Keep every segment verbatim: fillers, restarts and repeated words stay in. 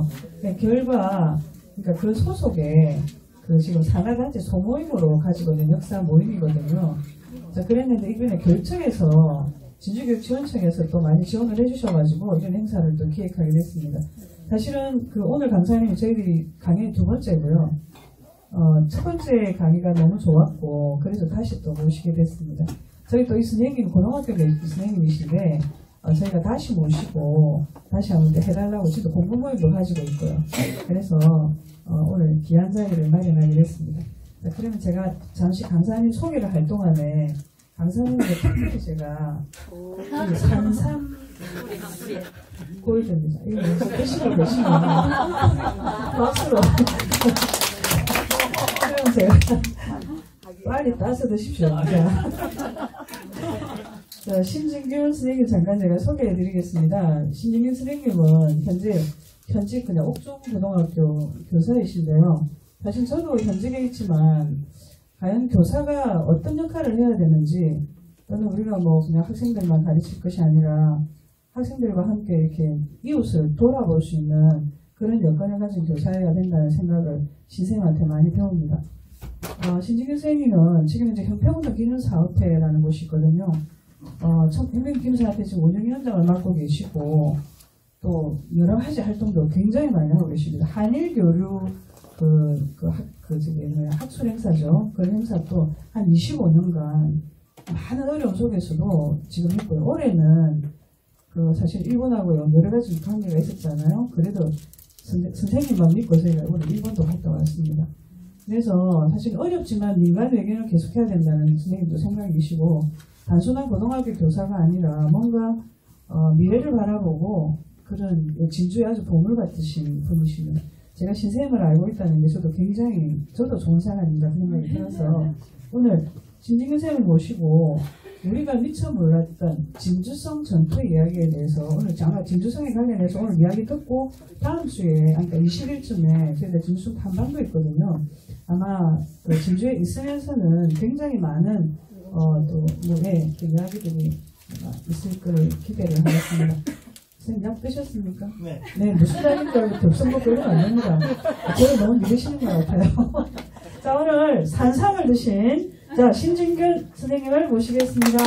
그 결과, 그러니까 그 소속에 그 지금 산하단체 소모임으로 가지고 있는 역사 모임이거든요. 자, 그랬는데 이번에 결청에서 진주교육지원청에서 또 많이 지원을 해주셔가지고 이런 행사를 또 기획하게 됐습니다. 사실은 그 오늘 강사님이 저희들이 강의 두 번째고요. 어, 첫 번째 강의가 너무 좋았고 그래서 다시 또 모시게 됐습니다. 저희 또 이 선생님 고등학교 선생님이신데 어, 저희가 다시 모시고 다시 한번 해달라고 지금 공부 모임도 가지고 있고요. 그래서 어, 오늘 귀한 자리를 마련하게 됐습니다. 자, 그러면 제가 잠시 강사님 소개를 할 동안에 강사님의 특별히 제가 산삼 보여줍니다. 이거 먼저 드시고 계시면 박수로 그럼 제가 빨리 따서 드십시오. 자, 신진균 선생님 잠깐 제가 소개해드리겠습니다. 신진균 선생님은 현재 현직 그냥 옥중고등학교 교사이신데요. 사실 저도 현직에 있지만 과연 교사가 어떤 역할을 해야 되는지 또는 우리가 뭐 그냥 학생들만 가르칠 것이 아니라 학생들과 함께 이렇게 이웃을 돌아볼 수 있는 그런 여건을 가진 교사여야 된다는 생각을 신생한테 많이 배웁니다. 어, 신진균 선생님은 지금 이제 형평운동 기능사업회라는 곳이 있거든요. 어, 형평기능사업회 지금 운영위원장을 맡고 계시고 또 여러 가지 활동도 굉장히 많이 하고 계십니다. 한일교류 그, 그, 학, 그, 저기, 뭐야, 학술 행사죠. 그 행사도 한 이십오 년간 많은 어려움 속에서도 지금 있고요. 올해는 그 사실 일본하고 여러 가지 관계가 있었잖아요. 그래도 선, 선생님만 믿고 저희가 올해 일본도 갔다 왔습니다. 그래서 사실 어렵지만 민간 외교는 계속해야 된다는 선생님도 생각이시고 단순한 고등학교 교사가 아니라 뭔가 어, 미래를 바라보고 그런 진주에 아주 보물 같으신 분이십니다. 제가 신쌤을 알고 있다는 게 저도 굉장히 저도 좋은 사람이다 그 생각이 들어서 오늘 신진균 쌤을 모시고 우리가 미처 몰랐던 진주성 전투 이야기에 대해서 오늘 아마 진주성에 관련해서 오늘 이야기 듣고 다음 주에 그러니까 이십 일쯤에 저희가 진주성 탐방도 있거든요. 아마 그 진주에 있으면서는 굉장히 많은 어, 또 뭐에 그 이야기들이 있을 걸 기대를 하겠습니다. 선생님 약 드셨습니까? 네. 네, 무슨 약인지 겹성 먹고 이러면 안 됩니다. 저를 너무 믿으시는 것 같아요. 자, 오늘 산삼을 드신 자 신진균 선생님을 모시겠습니다.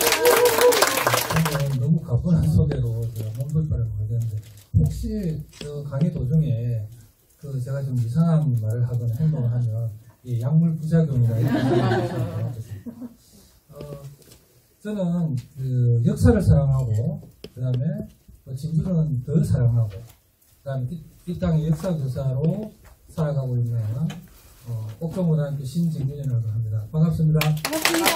너무 가뿐한 소개로 제가 몸둘바를 모르겠는데 혹시 그 강의 도중에 그 제가 좀 이상한 말을 하거나 행동을 하면 이 약물 부작용이라 이렇게 어, 저는 그 역사를 사랑하고 그 다음에 진주는 더 사랑하고 그 다음에 이, 이 땅의 역사 교사로 살아가고 있는 어, 옥중고등학교 신진균이라고 합니다. 반갑습니다. 반갑습니다.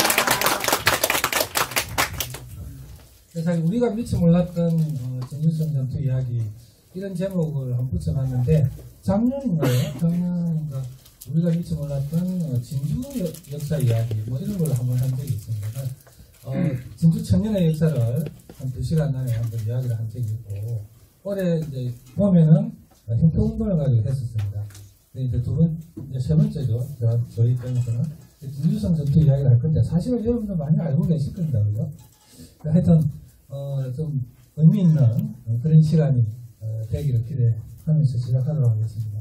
사실 우리가 미처 몰랐던 어, 진주성 전투 이야기 이런 제목을 한번 붙여놨는데 작년인가요? 작년인가 우리가 미처 몰랐던 어, 진주 역, 역사 이야기 뭐 이런 걸 한번 한 적이 있습니다. 어, 진주 천년의 역사를 한 두 시간 안에 한번 이야기를 한 적이 있고 올해 이제 봄에는 형평운동을 가지고 했었습니다. 이제 두 번, 이제 세 번째죠. 저, 저희 입장에서는 진주성 전투 이야기를 할 건데 사실은 여러분들 많이 알고 계실 겁니다, 그죠? 하여튼 어, 좀 의미 있는 그런 시간이 어, 되기를 기대하면서 시작하도록 하겠습니다.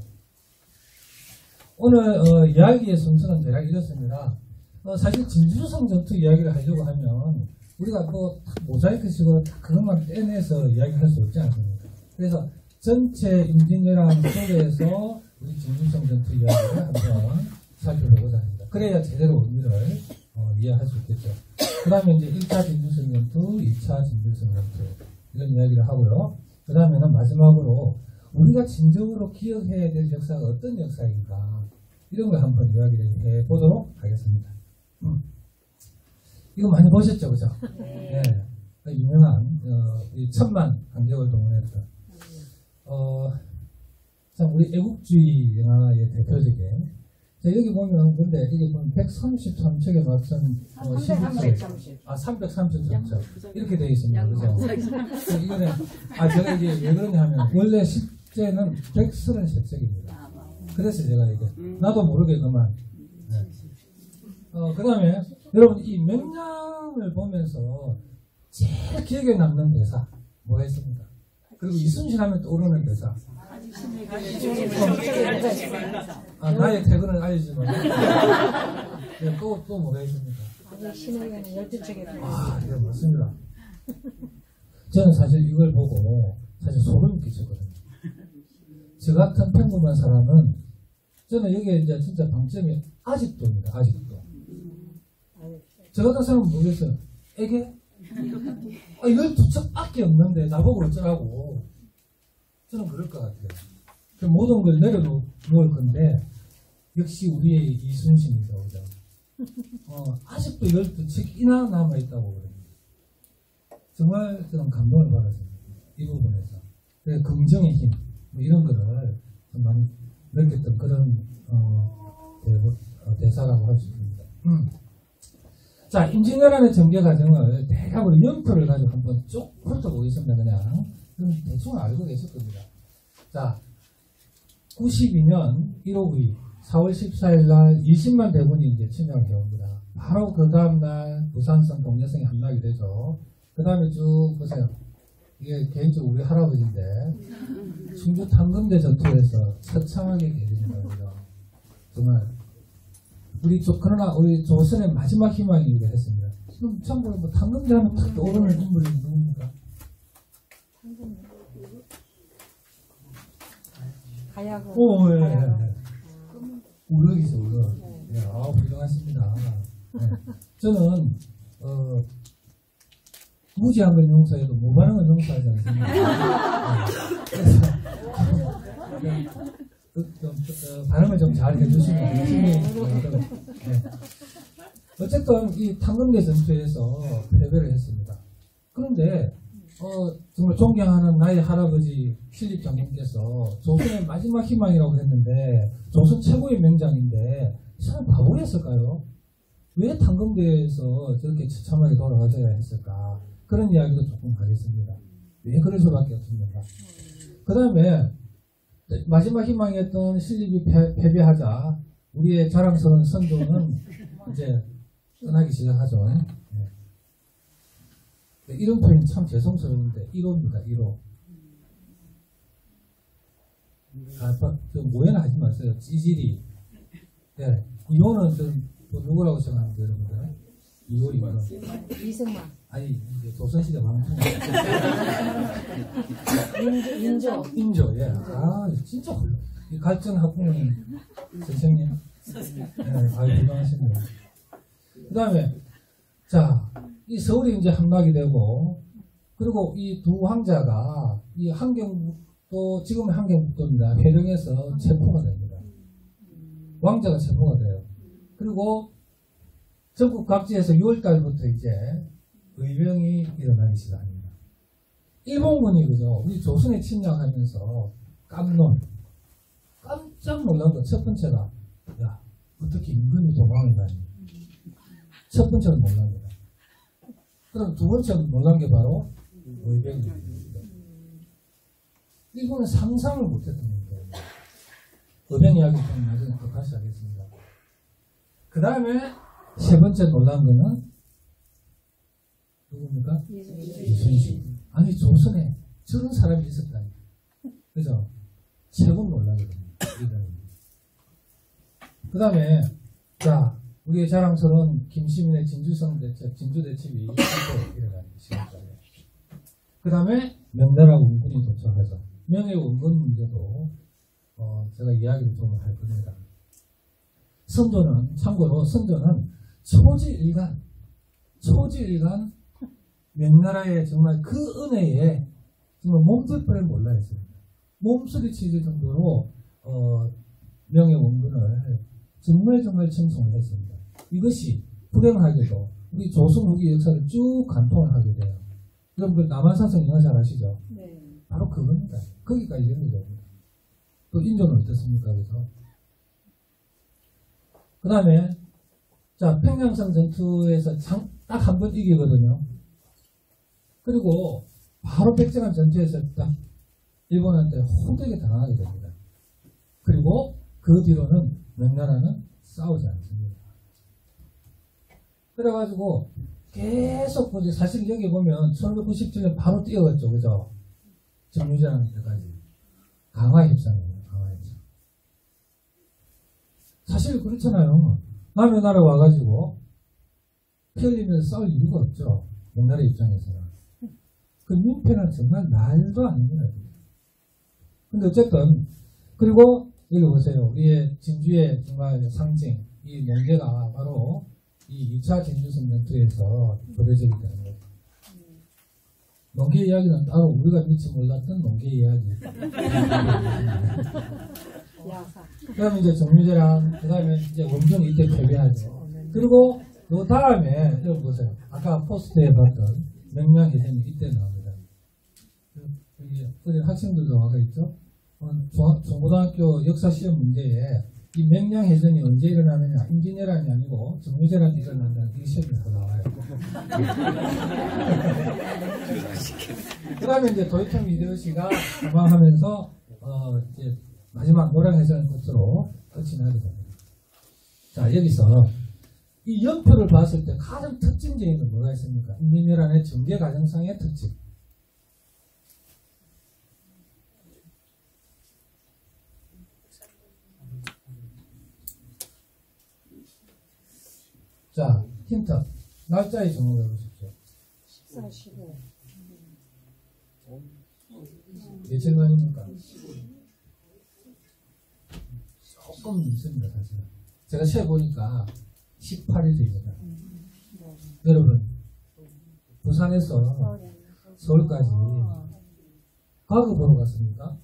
오늘 어, 이야기의 순서는 대략 이렇습니다. 어, 사실 진주성 전투 이야기를 하려고 하면 우리가 뭐 모자이크식으로 그것만 떼내서 이야기할 수 없지 않습니까? 그래서 전체 임진왜란 속에서 우리 진주성 전투 이야기를 한번 살펴보고자 합니다. 그래야 제대로 의미를 어, 이해할 수 있겠죠. 그 다음에 이제 일 차 진주성 전투, 이 차 진주성 전투 이런 이야기를 하고요. 그 다음에는 마지막으로 우리가 진정으로 기억해야 될 역사가 어떤 역사인가 이런 걸 한번 이야기를 해보도록 하겠습니다. 음. 이거 많이 보셨죠, 그죠? 네. 네. 유명한 어, 이 천만 강적을 동원했던 어, 참 우리 애국주의 영화의 대표적인 자, 여기 보면 근데 여기 보면 백삼십삼 척에 맞춘 어, 삼백삼십 아 삼백삼십삼 척 이렇게 되어 있습니다. 그죠? 이거는 아 제가 이게 왜 그러냐 하면 원래 실제는 백삼십삼 척입니다. 그래서 제가 이게 나도 모르게 그만. 네. 어, 그 다음에 여러분 이 명량을 보면서 제일 기억에 남는 대사 뭐가 있습니까? 그리고 이순신 하면 떠오르는 대사. 아, 나의 퇴근을 알려주면. 네, 또, 또 뭐가 있습니까? 신의 가는 열두 척에 아, 네, 맞습니다. 저는 사실 이걸 보고 사실 소름이 끼쳤거든요. 저 같은 평범한 사람은 저는 여기에 이제 진짜 방점이 아직도입니다. 아직도. 저 같은 사람은 모르겠어요. 애게? 아, 열두 척밖에 없는데 나보고 어쩌라고. 저는 그럴 것 같아요. 그 모든 걸 내려놓을 건데 역시 우리의 이순신이죠. 그죠? 어, 아직도 열두 척이나 남아있다고 그래요. 정말 저는 감동을 받았습니다. 이 부분에서. 그래서 긍정의 힘, 뭐 이런 거를 좀 많이 느꼈던 그런, 어, 대, 어, 대사라고 할 수 있습니다. 음. 자, 임진왜란의 전개 과정을 대략으로 연표를 가지고 한번 쭉 훑어보겠습니다. 그냥. 그럼 대충 알고 계실 겁니다. 자, 구십이 년 일월 구일, 사월 십사일 날 이십만 대군이 이제 침략을 해옵니다. 바로 그 다음날 부산성 동료성이 함락이 되죠. 그 다음에 쭉 보세요. 이게 개인적으로 우리 할아버지인데, 충주 탕금대 전투에서 처참하게 개입니다. 정말. 우리 조, 그러나 우리 조선의 마지막 희망이기도 했습니다. 지금 참고로 뭐 탕금대 하면 탁 떠오르는 인물이 누굽니까? 가야금. 오, 예, 예, 예. 우럭이죠, 우럭. 예, 아, 훌륭하십니다. 예. 저는, 어, 무지한 건 용서해도 무반한 건 용서하지 않습니다. 예. 그래서, 좀, 좀, 어, 발음을 좀 잘 해주시면 열심히, 예. 어쨌든, 이 탕금대 전투에서 패배를 했습니다. 그런데, 어, 정말 존경하는 나의 할아버지 필립 장군께서 조선의 마지막 희망이라고 했는데 조선 최고의 명장인데 이 사람 바보였을까요? 왜 탕금대에서 저렇게 처참하게 돌아가져야 했을까? 그런 이야기도 조금 하겠습니다. 왜 그럴 수밖에 없습니까? 그 다음에 마지막 희망이었던 필립이 패, 패배하자 우리의 자랑스러운 선조는 이제 떠나기 시작하죠. 네, 이런 표현이 참 죄송스러운데 일 호입니다. 일 호. 아, 좀 오해는 하지 마세요. 찌질이. 네, 이 호는 좀 뭐 누구라고 생각하는데 여러분들? 이 호이면 이승만. 아니 이제 조선시대 왕통. 인조. 인조. 인조. 예. 아 진짜 훌륭. 이 갈등 학부모님 선생님. 네, 아유 훌륭하십니다. 그 다음에 자. 이 서울이 이제 함락이 되고, 그리고 이 두 황자가 이 함경북도, 지금의 함경북도입니다. 회령에서 체포가 됩니다. 왕자가 체포가 돼요. 그리고 전국 각지에서 유월 달부터 이제 의병이 일어나기 시작합니다. 일본군이 그죠. 우리 조선에 침략하면서 깜놀. 깜짝 놀란 거 첫 번째가, 야, 어떻게 임금이 도망을 가니? 첫 번째는 놀랍니다. 그럼 두 번째로 놀란 게 바로 의병입니다. 일본은 상상을 못했던 거예요. 의병 이야기 좀 나중에 더 다시 하겠습니다. 그 다음에 세 번째 놀란 거는 누굽니까? 이순신. 아니 조선에 저런 사람이 있었다니. 그죠? 최고 놀라거든요. 그 다음에 자 우리의 자랑스러운 김시민의 진주성 대첩, 진주 대첩이 일어나는 시간까지. 그 다음에 명나라 원군이 도착하죠. 명의 원군 문제도 어, 제가 이야기를 좀 할 겁니다. 선조는 참고로 선조는 초지일간, 초지일간 명나라의 정말 그 은혜에 정말 몸둘 뻔을 몰라 했습니다. 몸소리치질 정도로 어, 명의 원군을 정말 정말 칭송을 했습니다. 이것이 불행하게도 우리 조선 후기 역사를 쭉 관통을 하게 돼요. 여러분 남한산성 영화 잘 아시죠? 네. 바로 그겁니다. 거기까지 연결됩니다. 또 인조는 어떻습니까? 그래서 그 다음에 자 평양성 전투에서 딱 한 번 이기거든요. 그리고 바로 백제간 전투에서 딱 일본한테 호되게 당하게 됩니다. 그리고 그 뒤로는 명나라는 싸우지 않습니다. 그래가지고 계속 보지 사실 여기 보면 천오백구십칠 년 바로 뛰어갔죠. 그죠? 정유재라는 데까지 강화 협상입니다. 강화 협상. 사실 그렇잖아요. 남의 나라 와가지고 피 흘리면서 싸울 이유가 없죠. 우리나라 입장에서는. 그 민폐는 정말 말도 안 됩니다. 근데 어쨌든 그리고 여기 보세요. 우리의 진주의 정말 상징 이 농계가 바로 이 이 차 진주성 전투에서 교대적이 되는 거예요. 농계 이야기는 따로 우리가 미처 몰랐던 농계 이야기. 야사. 그 다음에 이제 정유재랑, 그 다음에 이제 원종이 이때 패배하죠. 그리고 그 다음에, 여기 보세요. 아까 포스트에 봤던 명량해전이 이때 나옵니다. 여기, 우리 학생들도 와가 있죠? 어, 중, 중고등학교 역사 시험 문제에 이 명량해전이 언제 일어나느냐, 임진왜란이 아니고 정유재란이 일어난다는 이 시험에서 나와요. 그 다음에 이제 도요토미 히데요시가 사망하면서, 어, 이제 마지막 노량해전 끝으로 끝이 나게 됩니다. 자, 여기서 이 연표를 봤을 때 가장 특징적인 건 뭐가 있습니까? 임진왜란의 전개 과정상의 특징. 자, 힌트. 날짜의 정확을 해보십시오. 십사, 십오. 며칠 만입니까? 조금 있습니다, 사실은. 제가 세보니까 십팔 일입니다. 여러분, 부산에서 서울까지 과거 보러 갔습니까?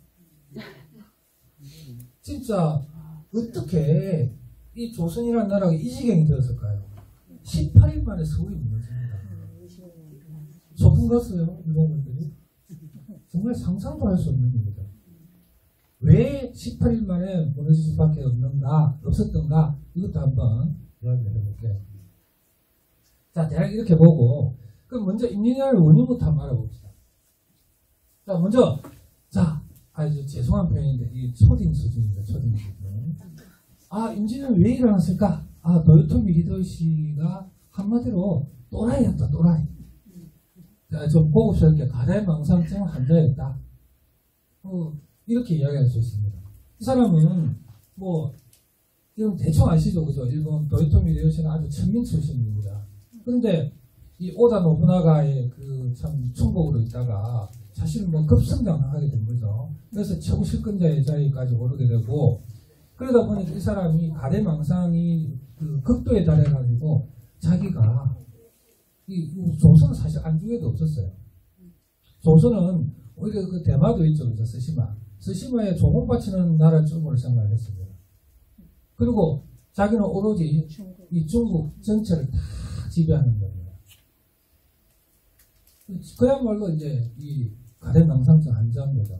진짜 어떻게 이 조선이라는 나라가 이 지경이 되었을까요? 십팔 일 만에 서울이 무너집니다. 소풍 갔어요, 일본분들이. 정말 상상도 할 수 없는 일이다. 왜 십팔 일 만에 무너질 수밖에 없는가, 없었던가, 이것도 한번 이야기를 해볼게요. 자, 대략 이렇게 보고, 그럼 먼저 임진왜란의 원인부터 한번 알아봅시다. 자, 먼저, 자, 아, 이제 죄송한 표현인데, 이 초딩 수준입니다, 초딩 수준. 아, 임진왜란이 왜 일어났을까? 아, 도요토미 히데요시가 한마디로 또라이였다, 또라이. 자, 좀 고급스럽게 가래망상증 환자였다. 어, 이렇게 이야기할 수 있습니다. 이 사람은 뭐 이건 대충 아시죠, 그죠? 일본 도요토미 히데요시는 아주 천민 출신입니다. 그런데 이 오다 노부나가의 그 참 충복으로 있다가 사실 뭐 급성장하게 된 거죠. 그래서 최고 실권자의 자리까지 오르게 되고 그러다 보니까 이 사람이 가래망상이 그 극도에 달해가지고 자기가 이 조선은 사실 안중에도 없었어요. 조선은 오히려 그 대마도 있죠, 그죠? 스시마. 스시마에 조공 바치는 나라 쪽으로 생각을 했습니다. 그리고 자기는 오로지 이 중국 전체를 다 지배하는 겁니다. 그야말로 이제 이 가래망상증 환자인 거죠.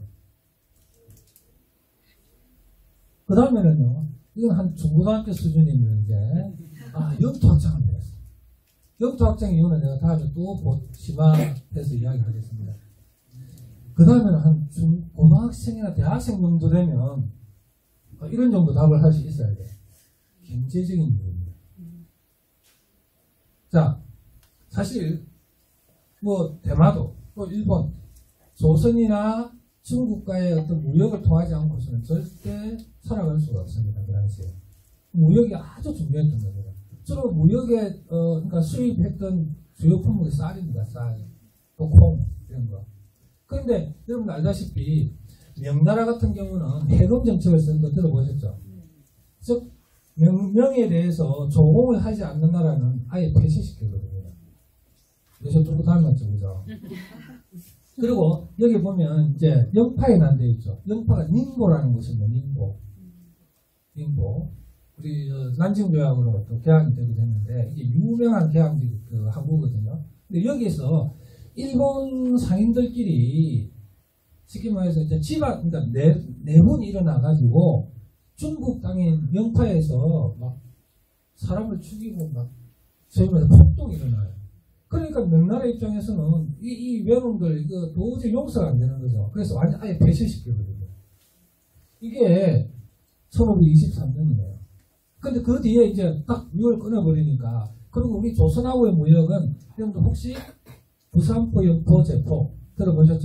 그 다음에는요, 이건 한 중고등학교 수준이면 이제, 아, 영토학장을 배웠어요. 영토학장 이유는 내가 다음에 또 심화해서 이야기하겠습니다. 그 다음에는 한 중, 고등학생이나 대학생 정도 되면, 이런 정도 답을 할 수 있어야 돼요. 경제적인 이유입니다. 자, 사실, 뭐, 대마도, 또 일본, 조선이나 중국과의 어떤 무역을 통하지 않고서는 절대 살아갈 수가 없습니다. 그 당시에. 무역이 아주 중요했던 겁니다. 주로 무역에, 어, 그러니까 수입했던 주요 품목이 쌀입니다. 쌀. 또 콩, 이런 거. 그런데 여러분 알다시피 명나라 같은 경우는 해금 정책을 쓴 거 들어보셨죠? 즉, 명령에 대해서 조공을 하지 않는 나라는 아예 폐쇄시키거든요. 요새 누구 닮았죠, 그죠? 그리고 여기 보면 이제 영파에 난데 있죠. 영파가 닝보라는 곳입니다. 닝보. 닝보. 우리 난징조약으로 또 개항이 되기도 했는데 이게 유명한 개항지 그 항구거든요. 근데 여기서 일본 상인들끼리 쉽게 말해서 이제 지방 그러니까 내, 내분이 일어나가지고 중국 땅인 영파에서 막 사람을 죽이고 막 소위 말해서 폭동이 일어나요. 그러니까 명나라 입장에서는 이, 이 외놈들 이거 도저히 용서가 안 되는 거죠. 그래서 완전 아예 폐쇄시키거든요. 이게 천오백이십삼 년이에요. 근데 그 뒤에 이제 딱 유을 끊어버리니까 그리고 우리 조선하고의 무역은 여러분들 혹시 부산포, 영포, 제포 들어보셨죠?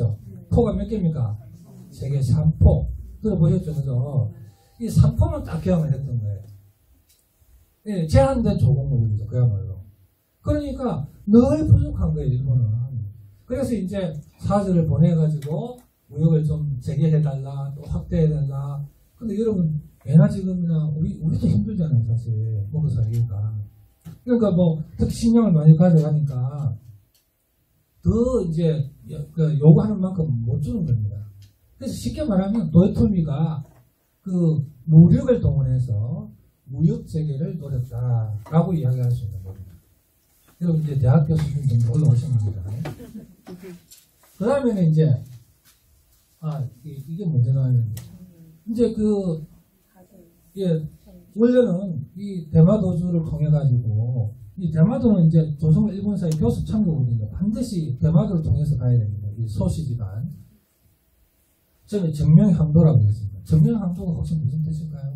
포가 몇 개입니까? 세계 삼 포. 들어보셨죠? 그죠? 이 삼 포만 딱 기억을 했던 거예요. 예, 제한된 조공물이죠. 그야말로. 그러니까 늘 부족한 거예요, 일본은. 그래서 이제 사절을 보내가지고 무역을 좀 재개해달라, 또 확대해달라. 근데 여러분, 예나 지금이나 우리, 우리도 힘들잖아요, 사실. 먹고 살기가. 그러니까 뭐, 특히 신경을 많이 가져가니까 더 이제 그 요구하는 만큼 못 주는 겁니다. 그래서 쉽게 말하면 도요토미가 그 무력을 동원해서 무역 재개를 노렸다라고 이야기할 수 있는 겁니다. 여러분 이제 대학교 수준 정도 올라오신 겁니다. 그 다음에는 이제 아 이, 이게 문제 나왔는데 이제 그 예, 원래는 이 대마도주를 통해 가지고 이 대마도는 이제 조선과 일본 사이 교섭 창구거든요. 반드시 대마도를 통해서 가야 됩니다. 이 소시지간. 저는 정명항도라고 했습니다. 정명항도가 혹시 무슨 뜻일까요?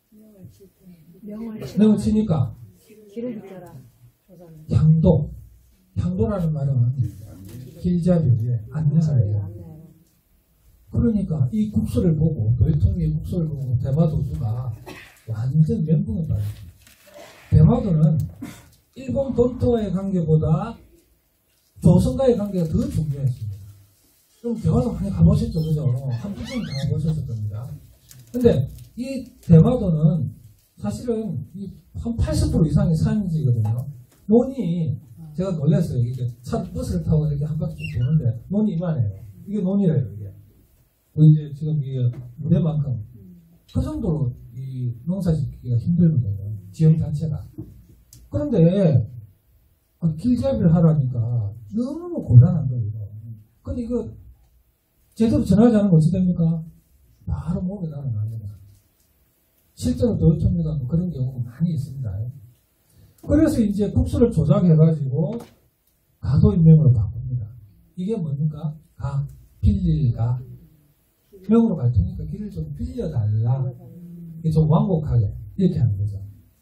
명을 명을 치니까 길을 빗더라. 조선은. 향도. 향도라는 말은 길잡이에 안내하래요. 그러니까 이 국서를 보고 도요토미의 국서를 보고 대마도주가 완전 멘붕을 받았습니다. 대마도는 일본 본토와의 관계보다 조선과의 관계가 더 중요했습니다. 그럼 대마도 많이 가보셨죠, 그죠? 한 번쯤 가보셨을 겁니다. 근데 이 대마도는 사실은 이 한 팔십 퍼센트 이상의 산지거든요. 논이 제가 놀랐어요. 이게 차 버스를 타고 이렇게 한 바퀴 쭉 도는데 논이 이만해요. 이게 논이래요, 이게. 그 이제 지금 이 무대만큼 그 정도로 이 농사 짓기가 힘들거든요. 지역 자체가. 그런데 길잡이를 하라니까 너무 곤란한 거예요. 근데 이거 제대로 전하지 않으면 어찌 됩니까? 바로 목에 날아납니다. 실제로 도요토미가 뭐 그런 경우가 많이 있습니다. 그래서 이제 국수를 조작해가지고 가도인명으로 바꿉니다. 이게 뭡니까? 가, 빌릴가. 명으로 갈 테니까 길을 좀 빌려달라. 이게 좀 완곡하게 이렇게 하는 거죠.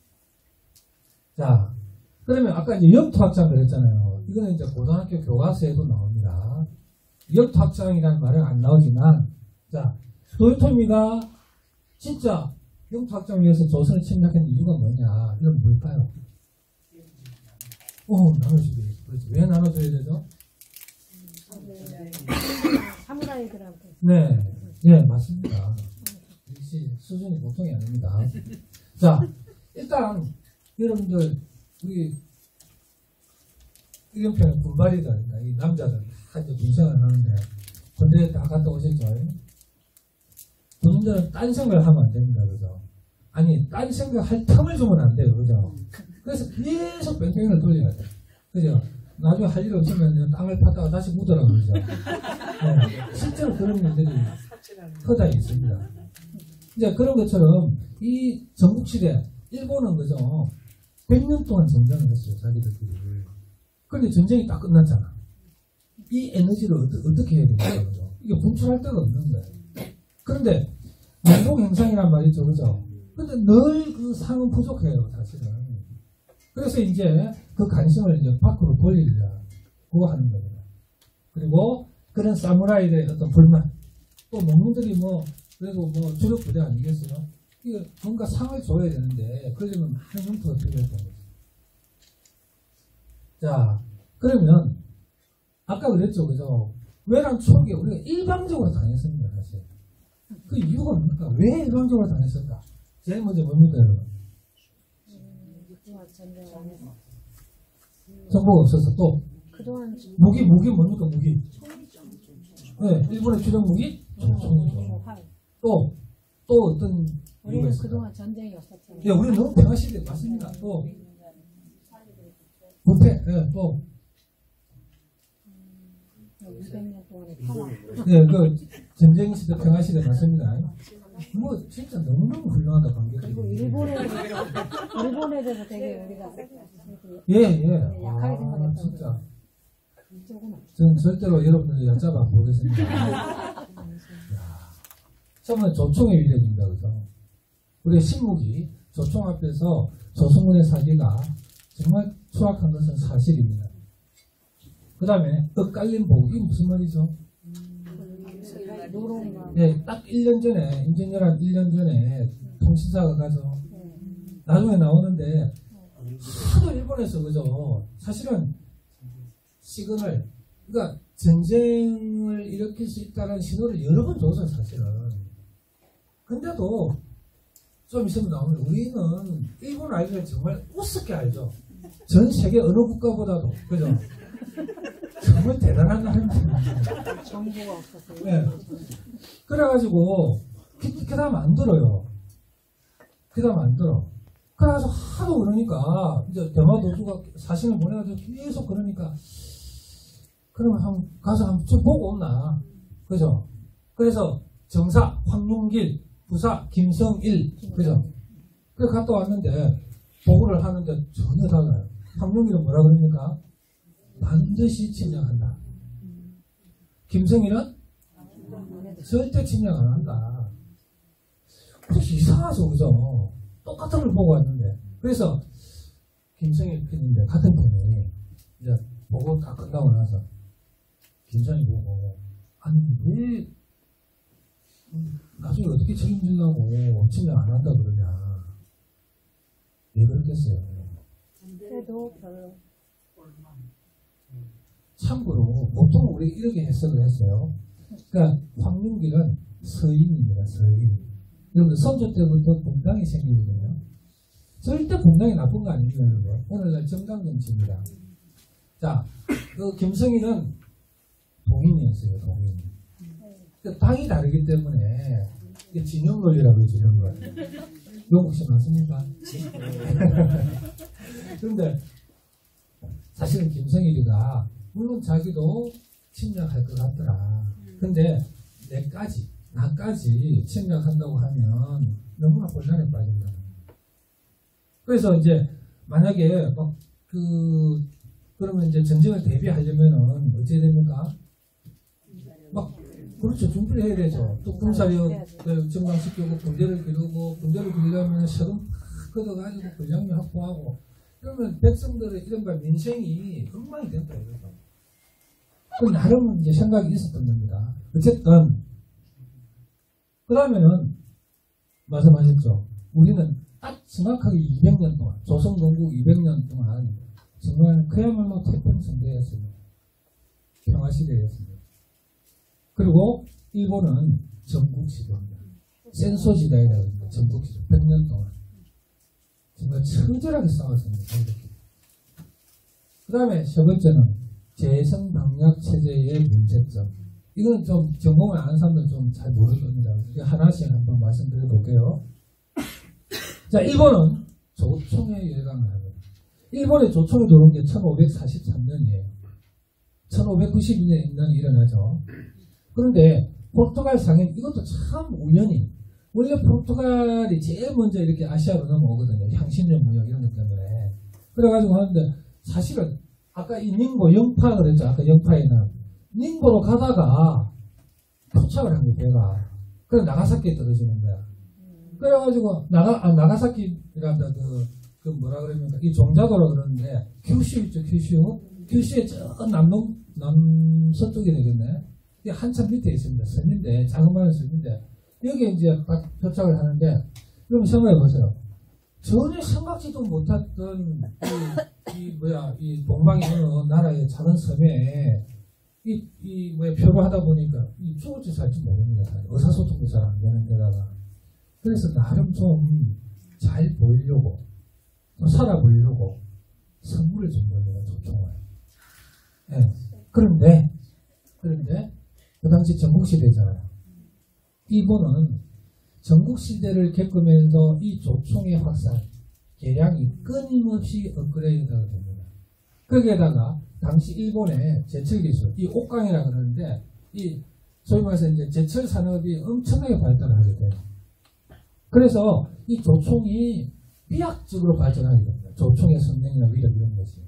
자, 그러면 아까 이제 역토학장을 했잖아요. 이거는 이제 고등학교 교과서에도 나옵니다. 역토학장이라는 말은 안 나오지만, 자, 도요토미가 진짜 역토학장을 위해서 조선을 침략한 이유가 뭐냐? 이건 뭘까요? 오, 나눠주기. 그렇지. 왜 나눠줘야 되죠? 사무라이들한테. 네, 네, 맞습니다. 역시 수준이 보통이 아닙니다. 자, 일단 여러분들 우리 이런편에 군발이다. 이 남자들 다 이제 군생활을 하는데 군대에 다 갔다 오셨죠? 군인들은 딴 생각을 하면 안 됩니다. 그죠? 아니, 딴 생각 할 틈을 주면 안 돼요. 그죠? 그래서 계속 뺑뺑이를 돌려야 돼. 그죠? 나중에 할 일 없으면 땅을 파다가 다시 묻으라고 그러죠. 네, 실제로 그런 일들이 허다히 있습니다. 이제 그런 것처럼 이 전국시대, 일본은 그죠? 백 년 동안 전쟁을 했어요. 자기들끼리. 그런데 전쟁이 딱 끝났잖아. 이 에너지를 어떠, 어떻게 해야 되냐, 그죠? 이게 분출할 데가 없는 거예요. 그런데 명복행상이란 말이죠. 그죠? 근데 늘 그 상은 부족해요. 사실은. 그래서 이제 그 관심을 이제 밖으로 돌리려고 하는 겁니다. 그리고 그런 사무라이들의 어떤 불만, 또 농민들이 뭐 그래도 뭐 주력 부대 아니겠어요? 이게 뭔가 상을 줘야 되는데 그러려면 많은 용토가 필요했던 거죠. 자, 그러면 아까 그랬죠, 그죠? 외란 초기에 우리가 일방적으로 당했습니다, 사실. 그 이유가 뭡니까? 왜 일방적으로 당했을까? 제일 먼저 뭡니까, 여러분? 전쟁 안에서 정보가 없어서 또 그동안 무기 무기 뭡니까 무기? 네, 일본의 주력 무기 총이죠. 또 또 어떤 이유가 우리는 있을까요? 그동안 전쟁이 없었잖아요. 예, 우리는 너무 평화 시대 맞습니다. 또 부패, 예, 또 이백 년 동안의 평화. 예, 그 전쟁 시대 평화 시대 맞습니다. 뭐 진짜 너무너무 훌륭하다 관객들이. 그리고 일본에 일본에 대해서 되게 우리가 예, 예. 약하게 아, 생각했던 진짜. 이쪽은 없어. 저는 절대로 여러분들이 얕잡아 안 보겠습니다. 처음에 조총의 위력입니다. 그죠? 우리의 신무기, 조총 앞에서 조선군의 사기가 정말 추락한 것은 사실입니다. 그 다음에 엇갈린 보고, 이게 무슨 말이죠? 노론가. 네, 딱 일 년 전에, 인ženier한 일 년 전에 통신사가 가서 나중에 나오는데 하도 일본에서 그죠. 사실은 시그널, 그러니까 전쟁을 일으킬 수 있다는 신호를 여러 번 줬어요, 사실은. 근데도 좀 있으면 나오면 우리는 일본 아이들을 정말 우습게 알죠. 전 세계 어느 국가보다도, 그죠? 정말 대단한 나라입니다. 정보가 없어서. 네. 그래가지고, 그, 그 다음 안 들어요. 그 다음 안 들어. 그래가지고 하도 그러니까, 이제 대마도주가 사진을 보내가지고 계속 그러니까, 그러면 한, 가서 한번 좀 보고 온나. 그죠? 그래서 정사, 황용길, 부사, 김성일, 그죠? 그래 갔다 왔는데, 보고를 하는데 전혀 달라요. 황용길은 뭐라 그럽니까? 반드시 침략한다. 김성일은 절대 침략 안 한다. 그래서 이상하죠, 그죠? 똑같은 걸 보고 왔는데. 그래서 김성일 편인데 같은 편이 이제 보고 다 끝나고 나서 김성일 보고 아니 왜 나중에 어떻게 책임지려고 침략 안 한다 그러냐. 왜 그렇겠어요? 그래도 별로. 참고로 보통 우리 이렇게 해석을 했어요. 그러니까 황윤길은 서인입니다. 서인. 여러분들 선조 때부터 분당이 생기거든요. 절대 분당이 나쁜 거 아닙니다. 여러분. 오늘날 정당 정치입니다. 자, 그 김성희는 동인이었어요. 동인. 그러니까 당이 다르기 때문에 이게 진영 논리라고 그러죠. 이런 거. 영국 씨 맞습니까? 그런데 사실은 김성일이가 물론 자기도 침략할 것 같더라. 근데 내까지, 나까지 침략한다고 하면 너무나 곤란에 빠진다. 그래서 이제 만약에 막 그 그러면 이제 전쟁을 대비하려면은 어찌해야 됩니까? 막 그렇죠. 준비를 해야 되죠. 또 군사력 증강시키고 군대를 기르고 군대를 기르려면 세금 팍 걷어가지고 군량료 확보하고 그러면 백성들의 이른바 민생이 엉망이 된다 이거죠. 그 나름 이제 생각이 있었던 겁니다. 어쨌든 그 다음에는 말씀하셨죠. 우리는 딱 정확하게 이백 년 동안 조선 건국 이백 년 동안 정말 그야말로 태평성대였습니다. 평화시대였습니다. 그리고 일본은 전국시대입니다. 센소시대라고 합니다. 전국시대 백 년 동안 정말 처절하게 싸웠습니다. 그 다음에 세 번째는 재성방략체제의 문제점. 이거는 좀 전공을 아는 사람들은 좀 잘 모를 겁니다. 하나씩 한번 말씀드려 볼게요. 자, 일본은 조총에 열강을 합니다. 일본에 조총이 들어온 게 천오백사십삼 년이에요. 천오백구십이 년에 일어나죠. 그런데 포르투갈 상인 이것도 참 우연히 원래 포르투갈이 제일 먼저 이렇게 아시아로 넘어오거든요. 향신료 무역 이런 것 때문에. 그래가지고 하는데 사실은 아까 이 닝보 영파 그랬죠. 아까 영파에는 닝보로 가다가 도착을 한 거예요. 배가. 그래서 나가사키에 떨어지는 거야. 그래가지고 나가 아, 나가사키란다 그, 그 뭐라 그러니까 이 종자도라 그러는데 규슈 있죠. 규슈. 규슈의 저 남동 남서쪽이 되겠네. 이게 한참 밑에 있습니다. 섬인데 작은 마을 섬인데 여기에 이제 딱 도착을 하는데 그럼 생각해 보세요. 전혀 생각지도 못했던 이, 이 뭐야 이 동방의 어느 나라의 작은 섬에 이, 이 뭐야 표류하다 보니까 이 죽을지 살지 모릅니다. 의사소통도 잘 안 되는 데다가 그래서 나름 좀 잘 보이려고 또 살아보려고 선물을 준 겁니다. 조총을. 네. 그런데 그런데 그 당시 전국시대잖아요. 일본은 전국시대를 겪으면서 이 조총의 확산, 개량이 끊임없이 업그레이드가 됩니다. 거기에다가 당시 일본의 제철기술, 이 옥강이라고 그러는데 이 소위 말해서 이제 제철 산업이 엄청나게 발달을 하게 돼요. 그래서 이 조총이 비약적으로 발전하게 됩니다. 조총의 선명이나 위력 이런 것이.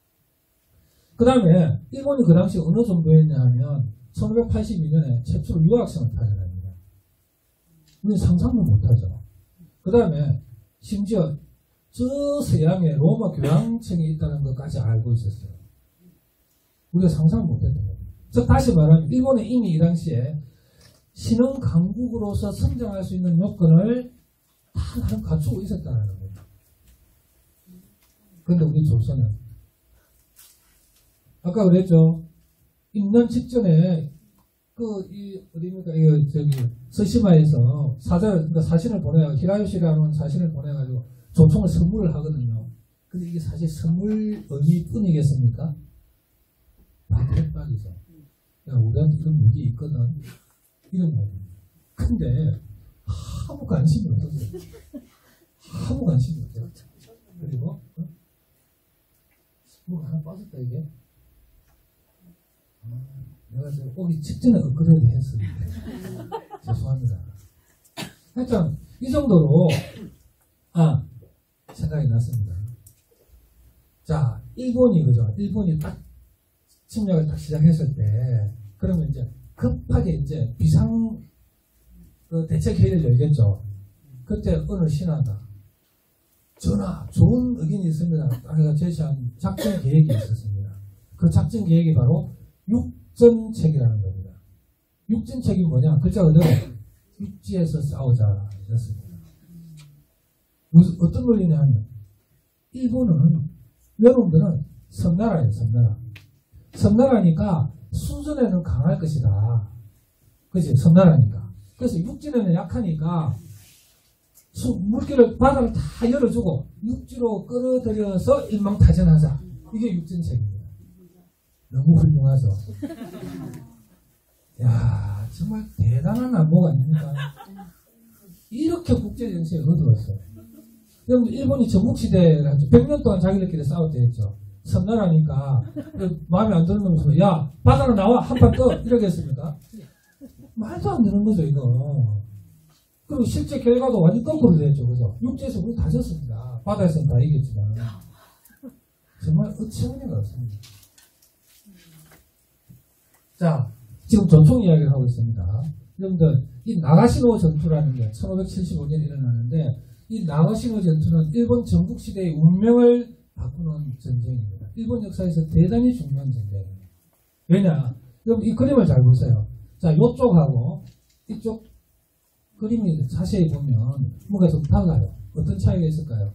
그 다음에 일본이 그 당시 어느 정도였냐 하면 천오백팔십이 년에 최초로 유학생을 파견합니다. 우리는 상상도 못하죠. 그 다음에 심지어 저 서양에 로마 교황청이 있다는 것까지 알고 있었어요. 우리가 상상을 못했던 거예요. 즉 다시 말하면 일본은 이미 이 당시에 신흥 강국으로서 성장할 수 있는 요건을 다 나름 갖추고 있었다는 거예요. 그런데 우리 조선은 아까 그랬죠. 있는 직전에 그 이 어디입니까? 이 저기 서시마에서 사자 그러니까 사신을 보내 히라요시라는 사신을 보내가지고 조총을 선물을 하거든요. 근데 이게 사실 선물 의미뿐이겠습니까? 대박이죠. 야 우리한테 이런 무기 있거든. 이런 거. 근데 아무 관심이 없었어요. 아무 관심이 없어요. 그리고 어? 뭐가 하나 빠졌다 이게. 아, 내가 지금 오기 직전에 업그레이드 했습니다. 죄송합니다. 하여튼 이 정도로 아 생각이 났습니다. 자 일본이 그죠? 일본이 딱 침략을 딱 시작했을 때 그러면 이제 급하게 이제 비상 그 대책 회의를 열겠죠. 그때 어느 신하가 전하 좋은 의견이 있습니다. 딱 제시한 작전 계획이 있었습니다. 그 작전 계획이 바로 육전책이라는 겁니다. 육전책이 뭐냐? 글자 그대로 육지에서 싸우자 였습니다. 무슨 어떤 논리냐 하면 일본은 여러분들은 섬나라예요. 섬나라. 섬나라니까 수전에는 강할 것이다. 그치? 섬나라니까. 그래서 육지에는 약하니까 수, 물길을 바다를 다 열어주고 육지로 끌어들여서 일망타전하자. 이게 육전책입니다. 너무 훌륭하죠. 야 정말 대단한 안보가 아닙니까? 이렇게 국제정세에 어두웠어요. 여러분 일본이 전국시대를 백 년 동안 자기들끼리 싸웠대 했죠. 섬나라니까 마음에 안 드는 놈이 야 바다로 나와 한 판 떠 이러겠습니까? 말도 안 되는 거죠 이거. 그리고 실제 결과도 완전 거꾸로 됐죠. 그죠? 육지에서 우리 다 졌습니다. 바다에서는 다 이겼지만 정말 어처구니가 없습니다. 자 지금 전총 이야기를 하고 있습니다. 여러분들 이 나가시노 전투라는 게 천오백칠십오 년에 일어나는데 이 나가시노 전투는 일본 전국시대의 운명을 바꾸는 전쟁입니다. 일본 역사에서 대단히 중요한 전쟁입니다. 왜냐? 여러분 이 그림을 잘 보세요. 자, 이쪽하고 이쪽 그림이 자세히 보면 뭔가 좀 달라요. 어떤 차이가 있을까요?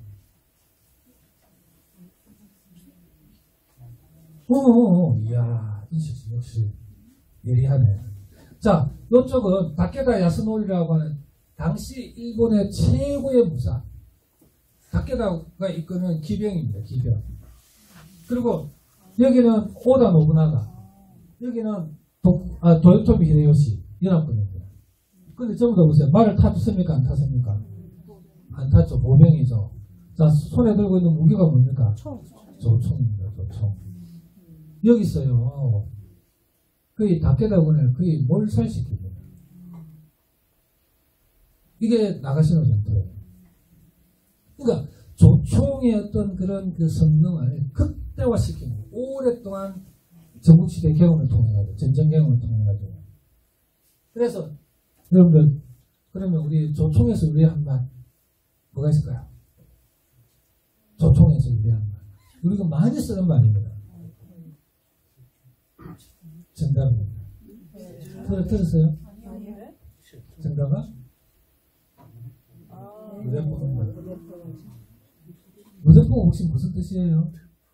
오, 이야, 인식 역시 예리하네. 자, 이쪽은 다케다 야스노리라고 하는 당시 일본의 최고의 무사. 다케다가 이끄는 기병입니다. 기병. 그리고 여기는 오다 노부나가, 여기는 도, 아, 도요토미 히데요시 연합군입니다. 근데 전부 다 보세요. 말을 탔습니까? 안 탔습니까? 안 탔죠. 보병이죠. 자, 손에 들고 있는 무기가 뭡니까? 조총입니다. 조총. 여기 있어요. 거의 다케다군을 거의 몰살시킵니다. 이게 나가시노 전투예요. 그러니까 조총의 어떤 그런 그 성능을 극대화시키는 오랫동안 전국시대 경험을 통해가지고 전쟁 경험을 통해가지고 그래서 여러분들 그러면 우리 조총에서 유리한 말 뭐가 있을까요? 조총에서 유리한 말 우리가 많이 쓰는 말입니다. 정답입니다. 들, 들었어요? 정답은? 무대포입니다. 무대포 혹시 무슨 뜻이에요?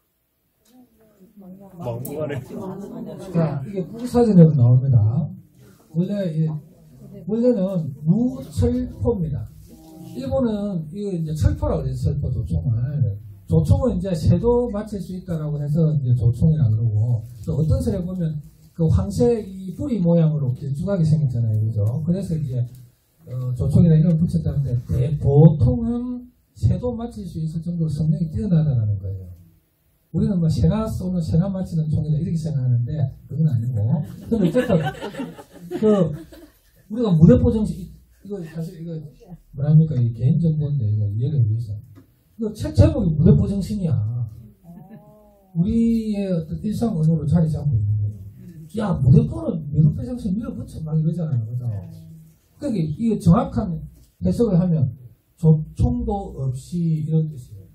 막무가내. 자, 이게 국사전에도 나옵니다. 원래, 이, 원래는 무철포입니다. 일본은 이게 이제 철포라고 그래요, 철포, 조총을. 조총은 이제 새도 맞힐 수 있다라고 해서 이제 조총이라 그러고, 또 어떤 설에 보면 그 황새 이 뿌리 모양으로 길쭉하게 생겼잖아요, 그죠? 그래서 이제, 어, 조총이라 이름을 붙였다는데, 대, 보통은 새도 맞힐 수 있을 정도로 성능이 뛰어나다는 거예요. 우리는 뭐 새나 쏘는 새나 맞히는 총이다 이렇게 생각하는데 그건 아니고 근데 어쨌든 그 우리가 무대포 정신 이거 사실 이거 뭐랍니까 이 개인 정보인데 이거 이해를 위해서 이거 책 제목이 무대포 정신이야. 우리의 어떤 일상 언어로 자리 잡고 있는 거예요. 야 무대포는 미국배 정신 밀어붙여 막 이러잖아요, 그죠? 그러니까 이게 정확한 해석을 하면 조총도 없이 이런 뜻이에요.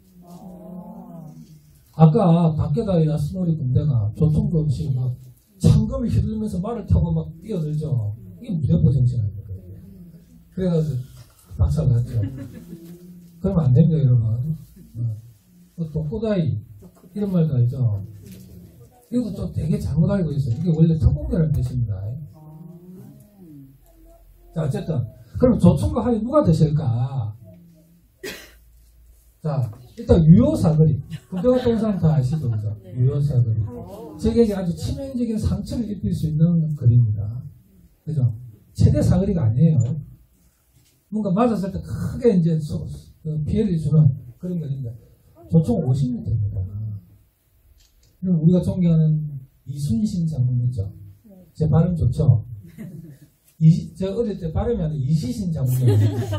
아까 다케다 야스노리 군대가 조총도 없이 막 창검을 휘두르면서 말을 타고 막 뛰어들죠. 이게 무대포 정치라는 거예요. 그래가지고 박살을 났죠. 그러면 안 됩니다, 여러분. 어, 또 꼬다이 이런 말도 알죠. 이것도 되게 잘못 알고 있어요. 이게 원래 특공대라는 뜻입니다. 자, 어쨌든 그럼 조총과 합이 누가 되실까? 자, 일단 유효사거리. 군대 갔다 온 사람 다 아시죠? 그죠? 유효사거리. 적에게 아주 치명적인 상처를 입힐 수 있는 거리입니다. 그죠? 최대 사거리가 아니에요. 뭔가 맞았을 때 크게 이제 소, 그 피해를 주는 그런 거리입니다. 조총 오십 미터입니다. 그럼 우리가 존경하는 이순신 장군 있죠? 제 발음 좋죠? 이, 제가 어릴 때 발음이 아니라 이시신 장군이에요.